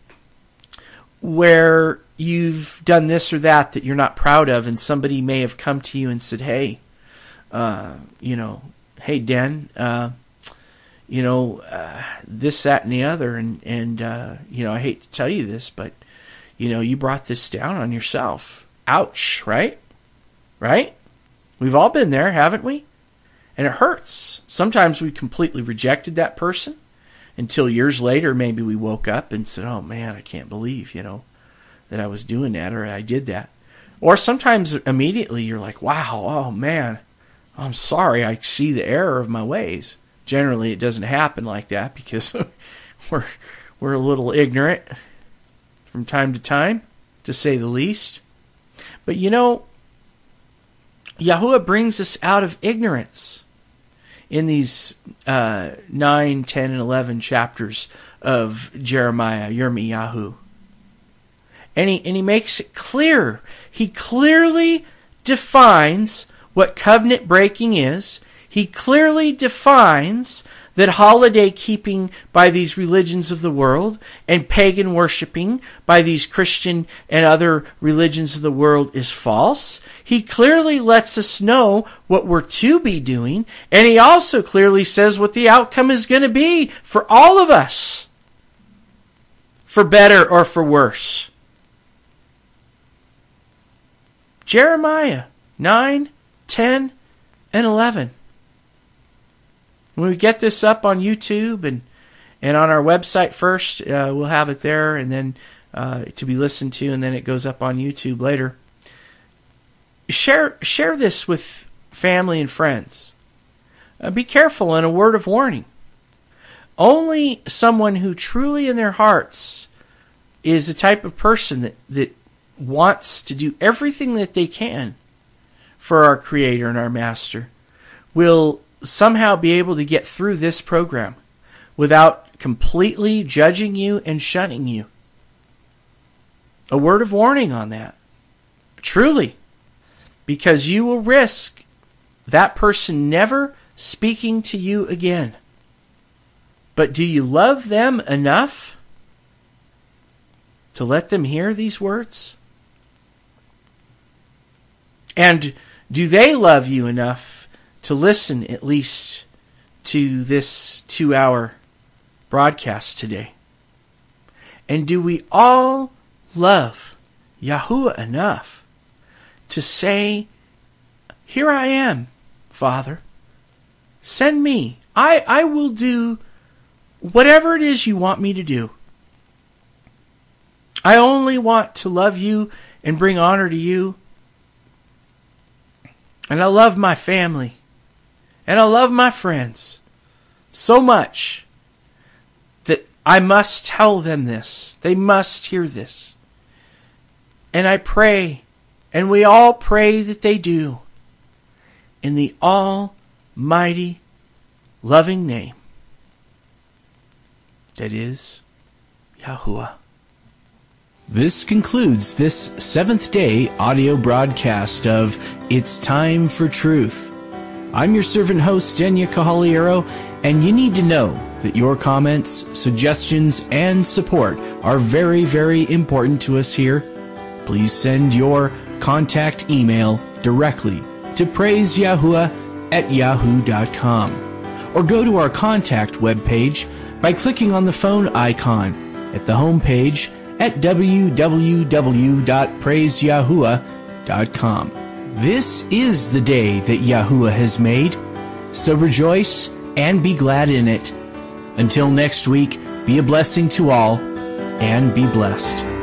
where you've done this or that that you're not proud of, and somebody may have come to you and said, hey, uh, you know, hey, Den, uh, you know, uh, this, that, and the other, and, and uh, you know, I hate to tell you this, but, you know, you brought this down on yourself. Ouch, right? Right? We've all been there, haven't we? And it hurts. Sometimes we completely rejected that person until years later maybe we woke up and said, oh man, I can't believe, you know, that I was doing that or I did that. Or sometimes immediately you're like, wow, oh man, I'm sorry, I see the error of my ways. Generally it doesn't happen like that because we're we're a little ignorant from time to time, to say the least. But you know, Yahuwah brings us out of ignorance in these uh, nine, ten, and eleven chapters of Jeremiah, Yirmiyahu. And he, and he makes it clear. He clearly defines what covenant breaking is. He clearly defines that holiday keeping by these religions of the world and pagan worshiping by these Christian and other religions of the world is false. He clearly lets us know what we're to be doing, and he also clearly says what the outcome is going to be for all of us, for better or for worse. Jeremiah nine, ten, and eleven. When we get this up on YouTube and, and on our website first, uh, we'll have it there and then uh, to be listened to, and then it goes up on YouTube later. Share share this with family and friends. Uh, be careful, and a word of warning. Only someone who truly in their hearts is the type of person that, that wants to do everything that they can for our Creator and our Master will somehow be able to get through this program without completely judging you and shunning you. A word of warning on that. Truly. Because you will risk that person never speaking to you again. But do you love them enough to let them hear these words? And do they love you enough to listen at least to this two-hour broadcast today? And do we all love Yahuwah enough to say, here I am, Father. Send me. I, I will do whatever it is you want me to do. I only want to love you and bring honor to you. And I love my family. And I love my friends so much that I must tell them this. They must hear this. And I pray, and we all pray that they do, in the almighty, loving name that is Yahuwah. This concludes this seventh day audio broadcast of It's Time for Truth. I'm your servant host, Denya Kahaliero, and you need to know that your comments, suggestions, and support are very, very important to us here. Please send your contact email directly to praiseyahuwah at yahoo dot com, or go to our contact webpage by clicking on the phone icon at the homepage at w w w dot praise yahuwah dot com. This is the day that Yahuwah has made, so rejoice and be glad in it. Until next week, be a blessing to all, and be blessed.